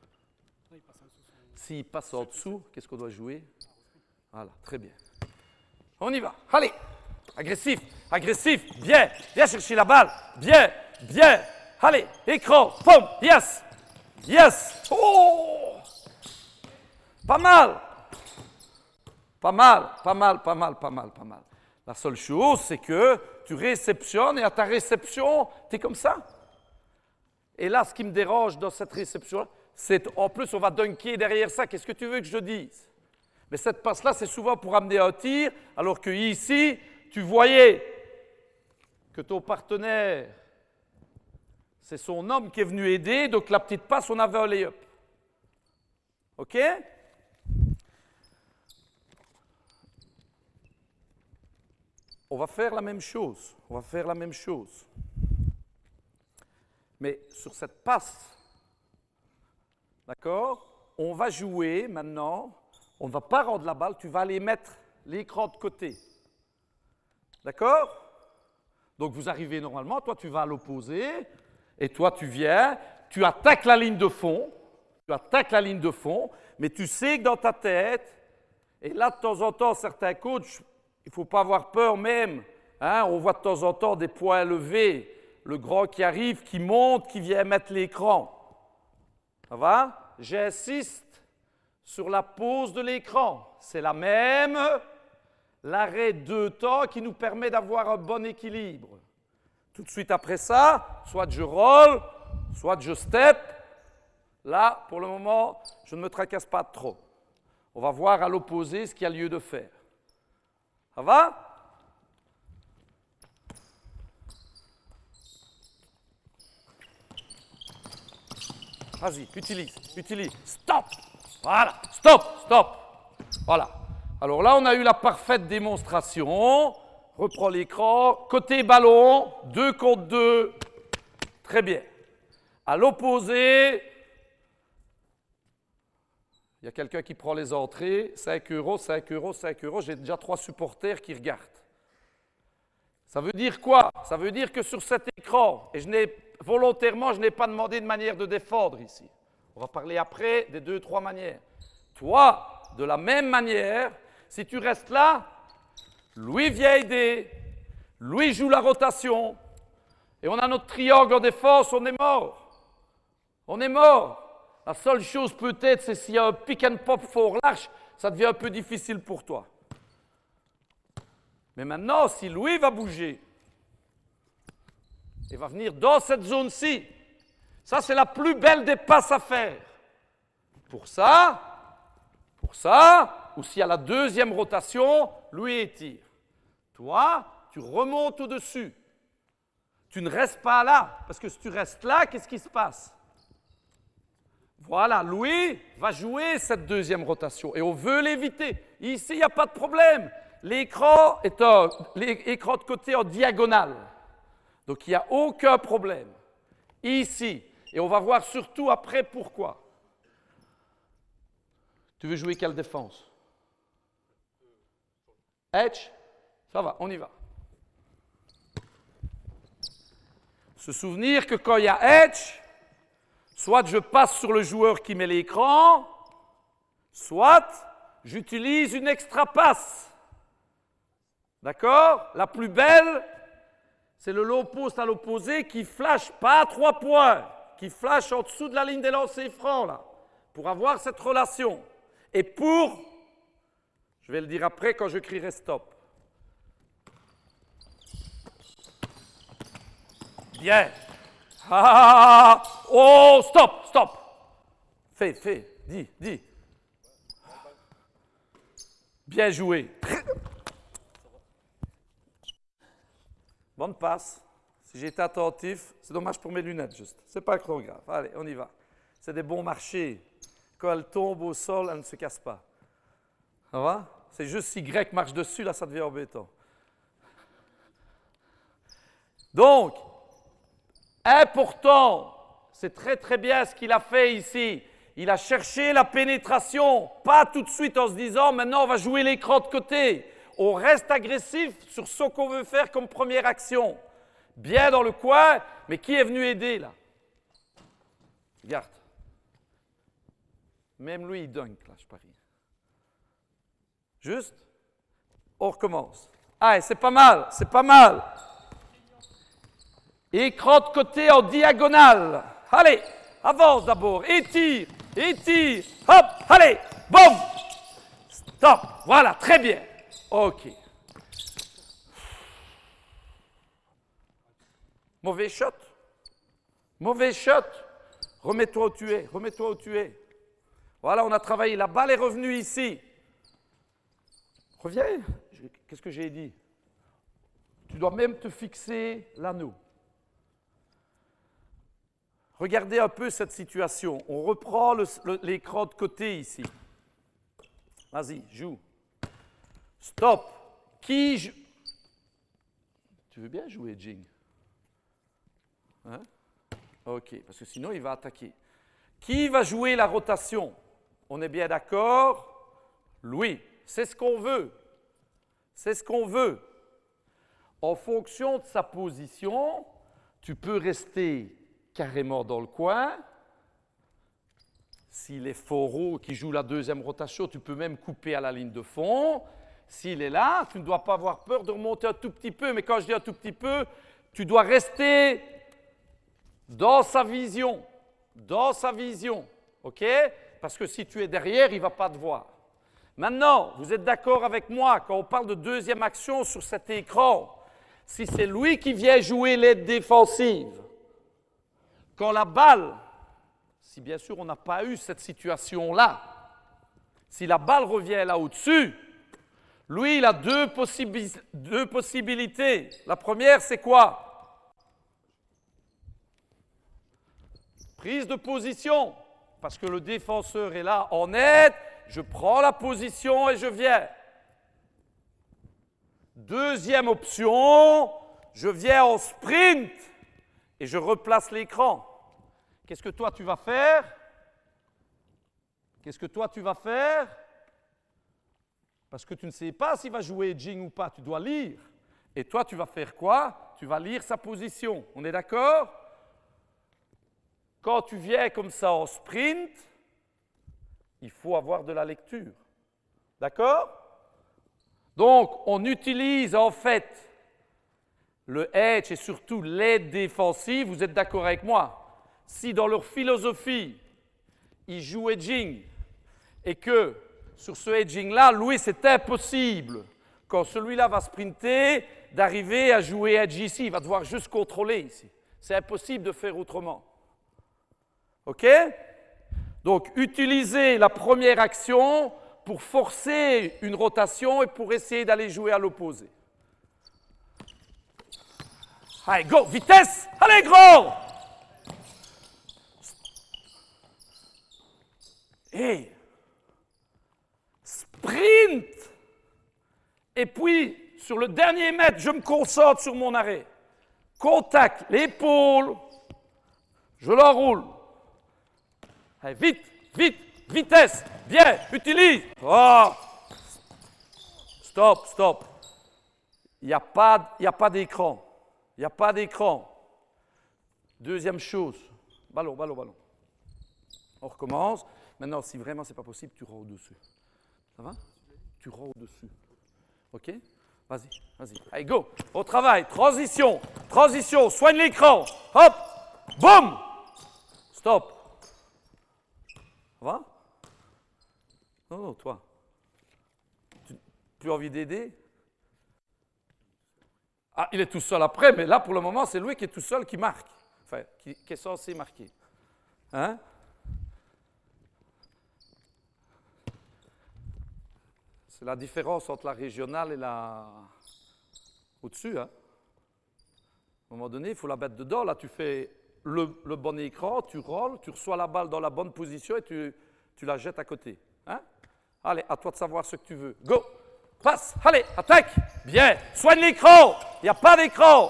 S1: S'il passe en dessous, qu'est-ce qu'on doit jouer? Voilà, très bien. On y va. Allez, agressif, agressif, bien, viens chercher la balle, bien, bien. Allez, écran, pom, yes, yes. Oh! Pas mal. Pas mal, pas mal, pas mal, pas mal, pas mal. La seule chose, c'est que tu réceptionnes et à ta réception, tu es comme ça. Et là, ce qui me dérange dans cette réception-là, c'est en plus, on va dunker derrière ça. Qu'est-ce que tu veux que je dise? Mais cette passe-là, c'est souvent pour amener un tir, alors que ici, tu voyais que ton partenaire, c'est son homme qui est venu aider, donc la petite passe, on avait un lay-up. OK? On va faire la même chose. On va faire la même chose. Mais sur cette passe, d'accord, on va jouer maintenant. On ne va pas rendre la balle, tu vas aller mettre l'écran de côté. D'accord? Donc vous arrivez normalement, toi tu vas à l'opposé, et toi tu viens, tu attaques la ligne de fond, mais tu sais que dans ta tête, et là de temps en temps, certains coachs, il ne faut pas avoir peur même, hein, on voit de temps en temps des points levés, le grand qui arrive, qui monte, qui vient mettre l'écran. Ça va? J'insiste sur la pose de l'écran. C'est la même, l'arrêt 2 temps qui nous permet d'avoir un bon équilibre. Tout de suite après ça, soit je roll, soit je step. Là, pour le moment, je ne me tracasse pas trop. On va voir à l'opposé ce qu'il y a lieu de faire. Ça va? Vas-y, utilise. Stop! Voilà, stop. Voilà. Alors là, on a eu la parfaite démonstration. Reprends l'écran. Côté ballon, 2 contre 2. Très bien. À l'opposé, il y a quelqu'un qui prend les entrées. 5 euros. J'ai déjà 3 supporters qui regardent. Ça veut dire quoi? Ça veut dire que sur cet écran, et volontairement, je n'ai pas demandé de manière de défendre ici. On va parler après des 2-3 manières. Toi, de la même manière, si tu restes là, Louis vient aider, Louis joue la rotation, et on a notre triangle en défense, on est mort. On est mort. La seule chose peut-être, c'est s'il y a un pick and pop fort large, ça devient un peu difficile pour toi. Mais maintenant, si Louis va bouger, il va venir dans cette zone-ci, ça c'est la plus belle des passes à faire. Pour ça, ou s'il y a la deuxième rotation, Louis étire. Toi, tu remontes au-dessus. Tu ne restes pas là, parce que si tu restes là, qu'est-ce qui se passe? Voilà, Louis va jouer cette deuxième rotation et on veut l'éviter. Ici, il n'y a pas de problème. L'écran est l'écran de côté en diagonale. Donc, il n'y a aucun problème. Ici, et on va voir surtout après pourquoi. Tu veux jouer quelle défense? Edge? Ça va, on y va. Se souvenir que quand il y a edge, soit je passe sur le joueur qui met l'écran, soit j'utilise une extra passe. D'accord? La plus belle, c'est le low post à l'opposé qui flash pas à 3 points, qui flash en dessous de la ligne des lancers francs, là, pour avoir cette relation. Et je vais le dire après quand je crierai stop. Bien. Ah, oh, stop. Fais, dis. Bien joué. Bonne passe. Si j'étais attentif, c'est dommage pour mes lunettes juste. C'est pas trop grave. Allez, on y va. C'est des bons marchés. Quand elle tombe au sol, elle ne se casse pas. Ça va? C'est juste si Y marche dessus, là, ça devient embêtant. Donc, important, c'est très bien ce qu'il a fait ici. Il a cherché la pénétration, pas tout de suite en se disant maintenant on va jouer l'écran de côté. On reste agressif sur ce qu'on veut faire comme première action. Bien dans le coin, mais qui est venu aider là? Regarde. Même lui, il dunk là, je parie. Juste, on recommence. Ah, c'est pas mal. Écran de côté en diagonale. Allez, avance d'abord, étire, hop, allez, boum, stop, voilà, très bien. OK. Mauvais shot. Mauvais shot. Remets-toi où tu es. Remets-toi où tu es. Voilà, on a travaillé. La balle est revenue ici. Reviens. Qu'est-ce que j'ai dit? Tu dois même te fixer l'anneau. Regardez un peu cette situation. On reprend l'écran de côté ici. Vas-y, joue. Stop. Qui joue? Tu veux bien jouer, Jing? Hein? Ok, parce que sinon il va attaquer. Qui va jouer la rotation? On est bien d'accord? Louis. C'est ce qu'on veut. C'est ce qu'on veut. En fonction de sa position, tu peux rester carrément dans le coin. S'il est fort haut, qui joue la deuxième rotation, tu peux même couper à la ligne de fond. S'il est là, tu ne dois pas avoir peur de remonter un tout petit peu. Mais quand je dis un tout petit peu, tu dois rester dans sa vision. Dans sa vision. OK? Parce que si tu es derrière, il ne va pas te voir. Maintenant, vous êtes d'accord avec moi quand on parle de deuxième action sur cet écran? Si c'est lui qui vient jouer l'aide défensive, quand la balle, si bien sûr on n'a pas eu cette situation-là, si la balle revient là au-dessus, lui il a deux possibilités. La première c'est quoi? Prise de position, parce que le défenseur est là en aide, je prends la position et je viens. Deuxième option, je viens en sprint et je replace l'écran. Qu'est-ce que toi tu vas faire? Qu'est-ce que toi tu vas faire? Parce que tu ne sais pas s'il va jouer Jing ou pas, tu dois lire. Et toi tu vas faire quoi? Tu vas lire sa position. On est d'accord? Quand tu viens comme ça en sprint, il faut avoir de la lecture. D'accord? Donc, on utilise en fait le edge et surtout l'aide défensive. Vous êtes d'accord avec moi? Si dans leur philosophie, ils jouent edging et que sur ce edging-là, Louis, c'est impossible, quand celui-là va sprinter, d'arriver à jouer edge ici. Il va devoir juste contrôler ici. C'est impossible de faire autrement. OK? Donc, utilisez la première action pour forcer une rotation et pour essayer d'aller jouer à l'opposé. Allez, go, vitesse! Allez, gros! Et sprint! Et puis, sur le dernier mètre, je me concentre sur mon arrêt. Contact, l'épaule, je l'enroule. Allez, vite, vite! Vitesse, bien, utilise. Oh. Stop, stop. Il n'y a pas d'écran. Il n'y a pas d'écran. Deuxième chose. Ballon, ballon, ballon. On recommence. Maintenant, si vraiment ce n'est pas possible, tu rends au-dessus. Ça va? Tu rends au-dessus. OK? Vas-y, vas-y. Allez, go. Au travail. Transition. Transition. Soigne l'écran. Hop. Boum. Stop. Ça va? Non, non, toi. Tu as envie d'aider? Ah, il est tout seul après, mais là, pour le moment, c'est lui qui est tout seul qui marque. Enfin, qui est censé marquer. Hein? C'est la différence entre la régionale et la... au-dessus. Hein? À un moment donné, il faut la mettre dedans. Là, tu fais le bon écran, tu rolles, tu reçois la balle dans la bonne position et tu la jettes à côté. Hein? Allez, à toi de savoir ce que tu veux. Go! Passe! Allez, attaque! Bien! Soigne l'écran! Il n'y a pas d'écran!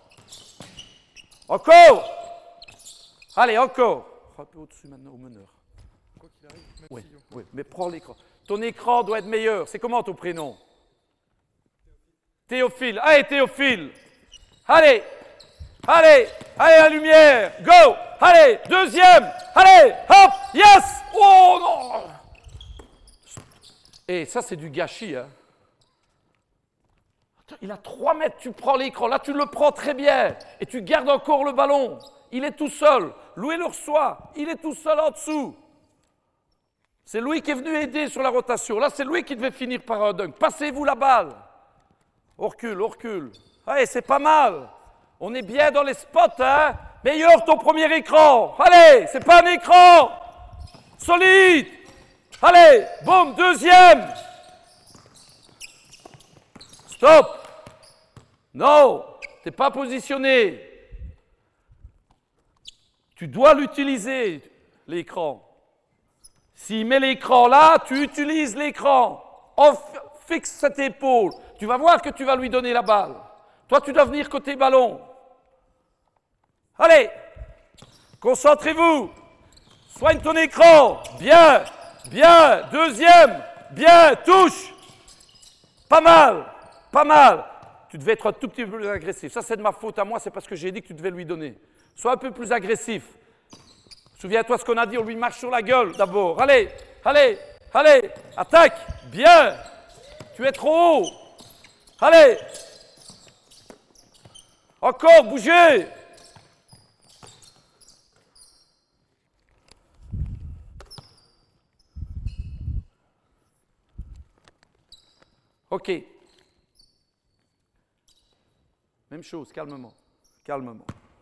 S1: Encore! Allez, encore! Un peu au-dessus maintenant au meneur.
S2: Quoi qu'il arrive, même
S1: Oui,
S2: si
S1: oui, mais prends l'écran. Ton écran doit être meilleur. C'est comment ton prénom? Théophile. Allez, Théophile! Allez! Allez! Allez, la lumière! Go! Allez! Deuxième! Allez! Hop! Yes! Oh non! Et ça, c'est du gâchis, hein? Attends, il a 3 mètres, tu prends l'écran. Là, tu le prends très bien. Et tu gardes encore le ballon. Il est tout seul. Louis le reçoit. Il est tout seul en dessous. C'est lui qui est venu aider sur la rotation. Là, c'est lui qui devait finir par un dunk. Passez-vous la balle. On recule, on recule. Allez, c'est pas mal. On est bien dans les spots, hein? Meilleur ton premier écran. Allez, c'est pas un écran. Solide. Allez, boum, deuxième. Stop. Non, tu n'es pas positionné. Tu dois l'utiliser, l'écran. S'il met l'écran là, tu utilises l'écran. On fixe cette épaule. Tu vas voir que tu vas lui donner la balle. Toi, tu dois venir côté ballon. Allez, concentrez-vous. Soigne ton écran. Bien, bien. Deuxième, bien. Touche. Pas mal, pas mal. Tu devais être un tout petit peu plus agressif. Ça, c'est de ma faute à moi. C'est parce que j'ai dit que tu devais lui donner. Sois un peu plus agressif. Souviens-toi ce qu'on a dit. On lui marche sur la gueule d'abord. Allez, allez, allez. Attaque. Bien. Tu es trop haut. Allez. Encore, bougez. OK. Même chose, calmement. Calmement.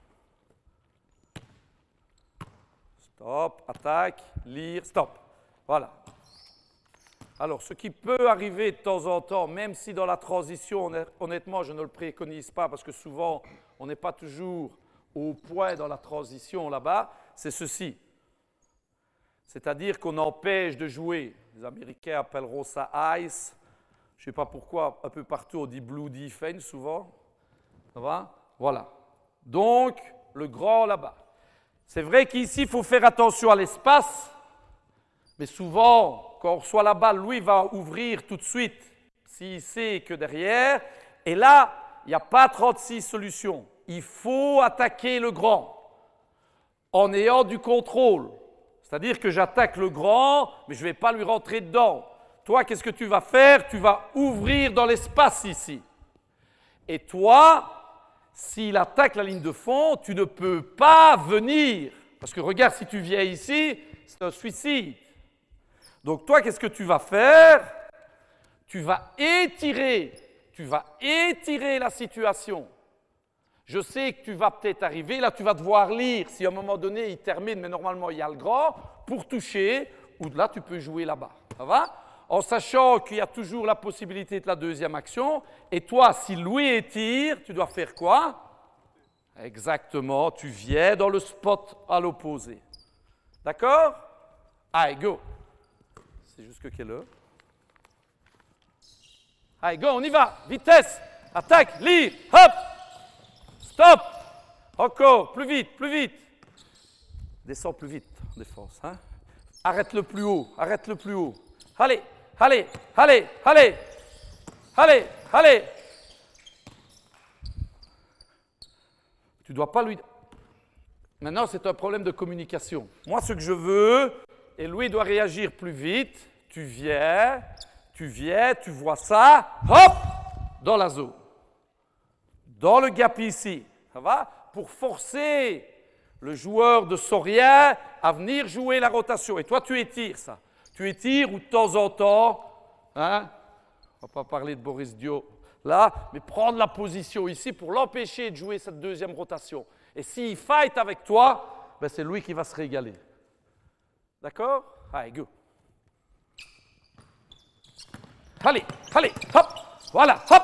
S1: Stop, attaque, lire, stop. Voilà. Alors, ce qui peut arriver de temps en temps, même si dans la transition, honnêtement, je ne le préconise pas parce que souvent, on n'est pas toujours au point dans la transition là-bas, c'est ceci. C'est-à-dire qu'on empêche de jouer. Les Américains appelleront ça ice. Je ne sais pas pourquoi, un peu partout, on dit blue defense souvent. Ça va? Voilà. Donc, le grand là-bas. C'est vrai qu'ici, il faut faire attention à l'espace, mais souvent, quand on reçoit la balle, lui va ouvrir tout de suite, s'il sait que derrière. Et là, il n'y a pas 36 solutions. Il faut attaquer le grand en ayant du contrôle. C'est-à-dire que j'attaque le grand, mais je ne vais pas lui rentrer dedans. Toi, qu'est-ce que tu vas faire? Tu vas ouvrir dans l'espace ici. Et toi, s'il attaque la ligne de fond, tu ne peux pas venir. Parce que regarde, si tu viens ici, c'est un suicide. Donc toi, qu'est-ce que tu vas faire? Tu vas étirer la situation. Je sais que tu vas peut-être arriver, là tu vas devoir lire. Si à un moment donné, il termine, mais normalement il y a le grand, pour toucher, ou là tu peux jouer là-bas. Ça va? En sachant qu'il y a toujours la possibilité de la deuxième action. Et toi, si Louis étire, tu dois faire quoi? Exactement, tu viens dans le spot à l'opposé. D'accord? Allez, go. C'est jusque quelle heure? Allez, go, on y va. Vitesse. Attaque, lire, hop. Stop. Encore, plus vite, plus vite. Descends plus vite en défense. Hein? Arrête le plus haut, arrête le plus haut. Allez, allez, allez, allez, allez, allez. Tu ne dois pas lui... Maintenant, c'est un problème de communication. Moi, ce que je veux, et Louis doit réagir plus vite, tu viens, tu vois ça, hop, dans la zone. Dans le gap ici, ça va? Pour forcer le joueur de Soria à venir jouer la rotation. Et toi, tu étires ça. Tu étires ou de temps en temps, hein, on ne va pas parler de Boris Dio là, mais prendre la position ici pour l'empêcher de jouer cette deuxième rotation. Et s'il fight avec toi, ben c'est lui qui va se régaler. D'accord? Allez, go. Allez, allez, hop, voilà, hop.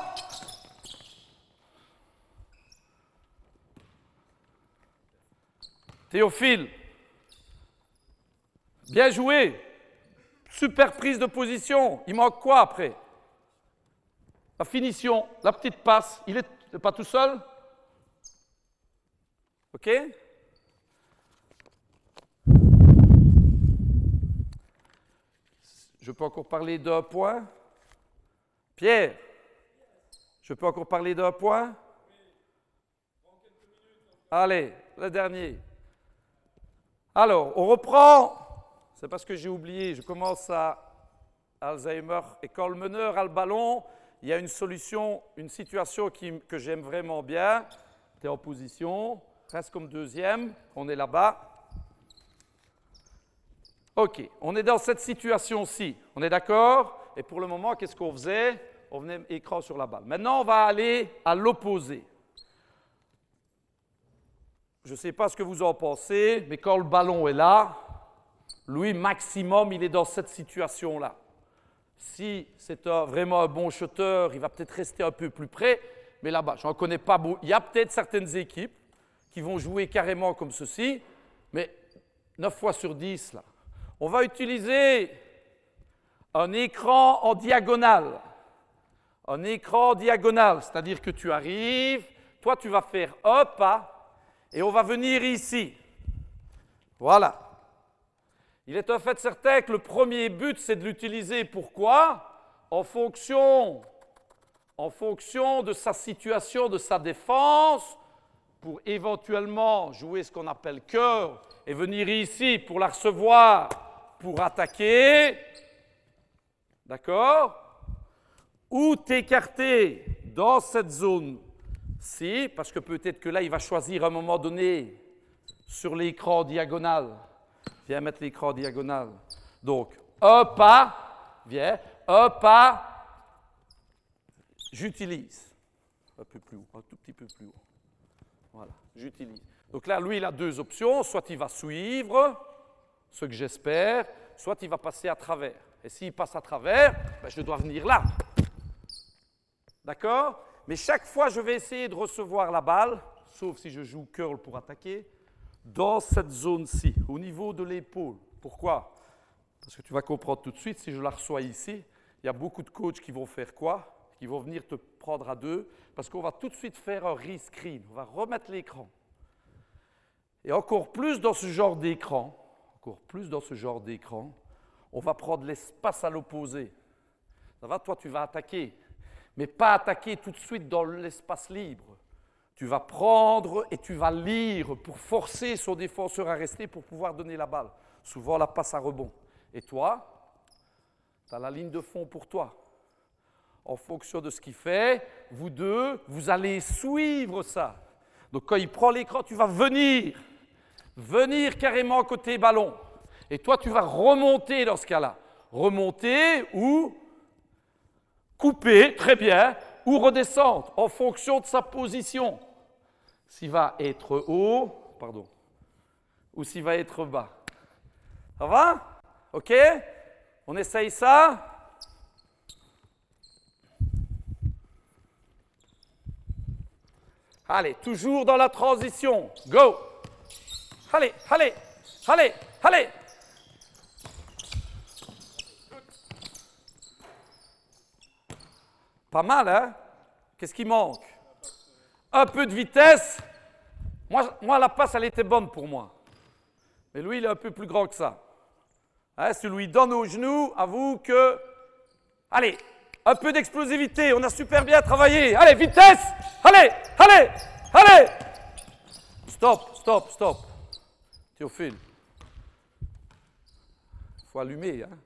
S1: Théophile, bien joué. Super prise de position. Il manque quoi après? La finition, la petite passe. Il n'est pas tout seul? OK? Je peux encore parler d'un point? Pierre, je peux encore parler d'un point? Allez, le dernier. Alors, on reprend. C'est parce que j'ai oublié, je commence à Alzheimer. Et quand le meneur a le ballon, il y a une solution, une situation que j'aime vraiment bien. Tu es en position, reste comme deuxième, on est là-bas. OK, on est dans cette situation-ci, on est d'accord? Et pour le moment, qu'est-ce qu'on faisait? On venait écran sur la balle. Maintenant, on va aller à l'opposé. je ne sais pas ce que vous en pensez, mais quand le ballon est là, lui, maximum, il est dans cette situation-là. Si c'est vraiment un bon shooter, il va peut-être rester un peu plus près, mais là-bas, je n'en connais pas beaucoup. Il y a peut-être certaines équipes qui vont jouer carrément comme ceci, mais 9 fois sur 10, là. On va utiliser un écran en diagonale. Un écran en diagonale, c'est-à-dire que tu arrives, toi tu vas faire un pas et on va venir ici. Voilà. Il est en fait certain que le premier but, c'est de l'utiliser. Pourquoi? En fonction de sa situation, de sa défense, pour éventuellement jouer ce qu'on appelle cœur et venir ici pour la recevoir, pour attaquer. D'accord? Ou t'écarter dans cette zone-ci, parce que peut-être que là, il va choisir à un moment donné sur l'écran diagonal. Viens mettre l'écran diagonal. Donc, un pas, viens, un pas, j'utilise. Un peu plus haut, un tout petit peu plus haut. Voilà, j'utilise. Donc là, lui, il a deux options. Soit il va suivre, ce que j'espère, soit il va passer à travers. Et s'il passe à travers, ben, je dois venir là. D'accord? Mais chaque fois, je vais essayer de recevoir la balle, sauf si je joue curl pour attaquer, dans cette zone-ci, au niveau de l'épaule. Pourquoi? Parce que tu vas comprendre tout de suite, si je la reçois ici, il y a beaucoup de coachs qui vont faire quoi? Qui vont venir te prendre à deux, parce qu'on va tout de suite faire un rescreen. On va remettre l'écran. Et encore plus dans ce genre d'écran, on va prendre l'espace à l'opposé. Ça va, toi, tu vas attaquer, mais pas attaquer tout de suite dans l'espace libre. Tu vas prendre et tu vas lire pour forcer son défenseur à rester pour pouvoir donner la balle. Souvent, la passe à rebond. Et toi, tu as la ligne de fond pour toi. En fonction de ce qu'il fait, vous deux, vous allez suivre ça. Donc, quand il prend l'écran, tu vas venir carrément côté ballon. Et toi, tu vas remonter dans ce cas-là. Remonter ou couper, très bien, ou redescendre en fonction de sa position. S'il va être haut, ou s'il va être bas. Ça va? OK? On essaye ça? Allez, toujours dans la transition. Go! Allez, allez, allez, allez! Pas mal, hein? Qu'est-ce qui manque? Un peu de vitesse. Moi, la passe, elle était bonne pour moi. Mais lui, il est un peu plus grand que ça. Hein, si lui donne au genou, avoue que... Allez, un peu d'explosivité. On a super bien travaillé. Allez, vitesse! Allez, allez, allez! Stop, stop, stop. Théophile. Il faut allumer, hein?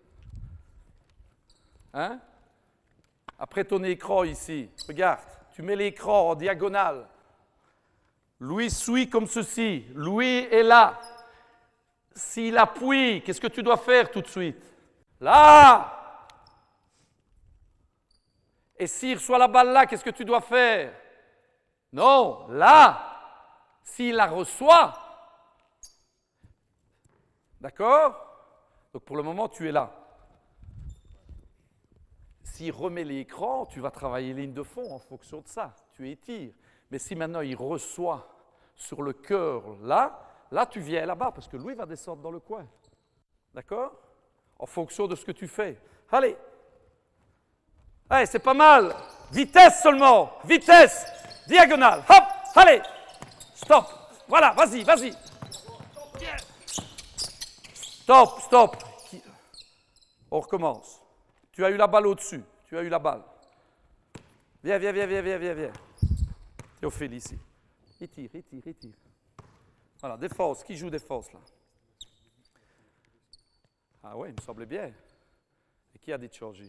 S1: Hein? Après ton écran ici, regarde, tu mets l'écran en diagonale. Louis suit comme ceci. Louis est là. S'il appuie, qu'est-ce que tu dois faire tout de suite? Là! Et s'il reçoit la balle là, qu'est-ce que tu dois faire? Non, là! S'il la reçoit, d'accord? Donc pour le moment, tu es là. S'il remet l'écran, tu vas travailler ligne de fond en fonction de ça. Tu étires. Mais si maintenant il reçoit sur le cœur là, tu viens là-bas parce que lui va descendre dans le coin. D'accord? En fonction de ce que tu fais. Allez! Allez, c'est pas mal. Vitesse seulement. Vitesse. Diagonale. Hop! Allez! Stop! Voilà, vas-y, vas-y. Stop, stop. On recommence. Tu as eu la balle au-dessus. Tu as eu la balle. Viens, viens, viens, viens, viens, viens, viens. Théophile ici. Il tire, il tire, il tire. Voilà, défense. Qui joue défense là? Ah ouais, il me semblait bien. Et qui a dit de changer?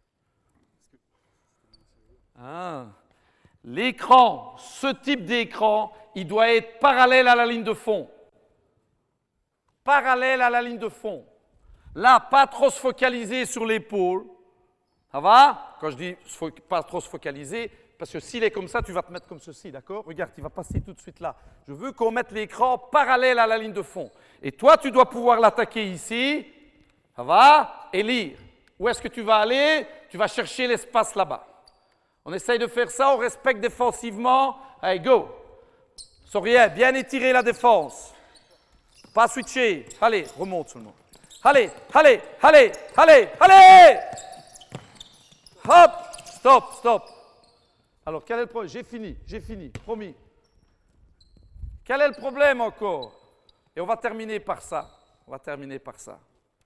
S1: Ah. L'écran, ce type d'écran, il doit être parallèle à la ligne de fond. Parallèle à la ligne de fond. Là, pas trop se focaliser sur l'épaule. Ça va? Quand je dis pas trop se focaliser, parce que s'il est comme ça, tu vas te mettre comme ceci, d'accord? Regarde, il va passer tout de suite là. Je veux qu'on mette l'écran parallèle à la ligne de fond. Et toi, tu dois pouvoir l'attaquer ici, ça va, et lire. Où est-ce que tu vas aller? Tu vas chercher l'espace là-bas. On essaye de faire ça, on respecte défensivement. Allez, go! Soriel, bien étirer la défense. Pas switcher. Allez, remonte seulement. Allez, allez, allez, allez, allez! Hop! Stop, stop. Alors, quel est le problème? J'ai fini, promis. Quel est le problème encore? Et on va terminer par ça. On va terminer par ça.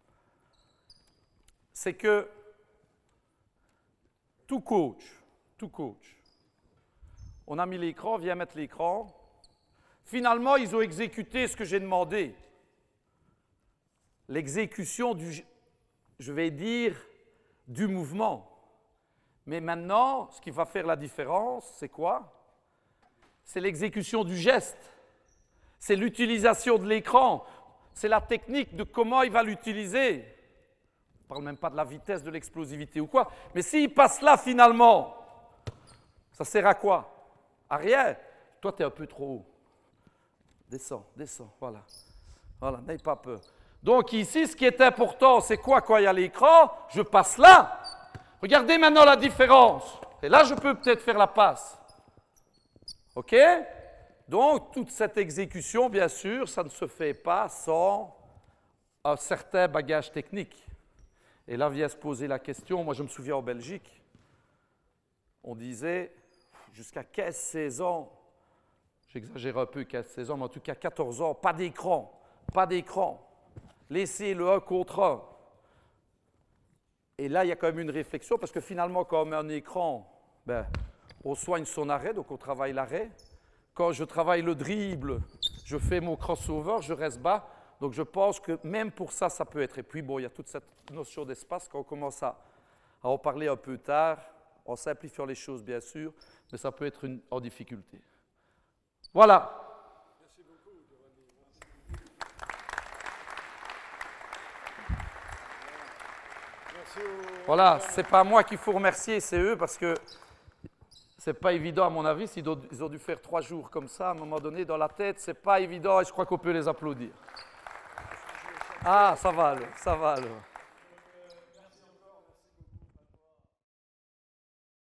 S1: C'est que tout coach, on a mis l'écran, viens mettre l'écran. Finalement, ils ont exécuté ce que j'ai demandé. L'exécution du, je vais dire, du mouvement. Mais maintenant, ce qui va faire la différence, c'est quoi? C'est l'exécution du geste. C'est l'utilisation de l'écran. C'est la technique de comment il va l'utiliser. On ne parle même pas de la vitesse, de l'explosivité ou quoi. Mais s'il passe là, finalement, ça sert à quoi? À rien. Toi, tu es un peu trop haut. Descends, descends, voilà. Voilà, n'aie pas peur. Donc ici, ce qui est important, c'est quoi quand il y a l'écran? Je passe là. Regardez maintenant la différence. Et là, je peux peut-être faire la passe. OK? Donc, toute cette exécution, bien sûr, ça ne se fait pas sans un certain bagage technique. Et là vient se poser la question, moi je me souviens en Belgique, on disait jusqu'à 15-16 ans, j'exagère un peu 15-16 ans, mais en tout cas 14 ans, pas d'écran, pas d'écran. Laissez le 1 contre 1. Et là, il y a quand même une réflexion, parce que finalement, quand on met un écran, ben, on soigne son arrêt, donc on travaille l'arrêt. Quand je travaille le dribble, je fais mon crossover, je reste bas. Donc je pense que même pour ça, ça peut être. Et puis bon, il y a toute cette notion d'espace, quand on commence à en parler un peu tard, en simplifiant les choses bien sûr, mais ça peut être en difficulté. Voilà.
S2: Merci beaucoup, Giovanni.
S1: Voilà, c'est pas moi qu'il faut remercier, c'est eux, parce que c'est pas évident à mon avis. Ils ont dû faire 3 jours comme ça, à un moment donné, dans la tête, c'est pas évident et je crois qu'on peut les applaudir. Ah, ça va alors, ça va alors.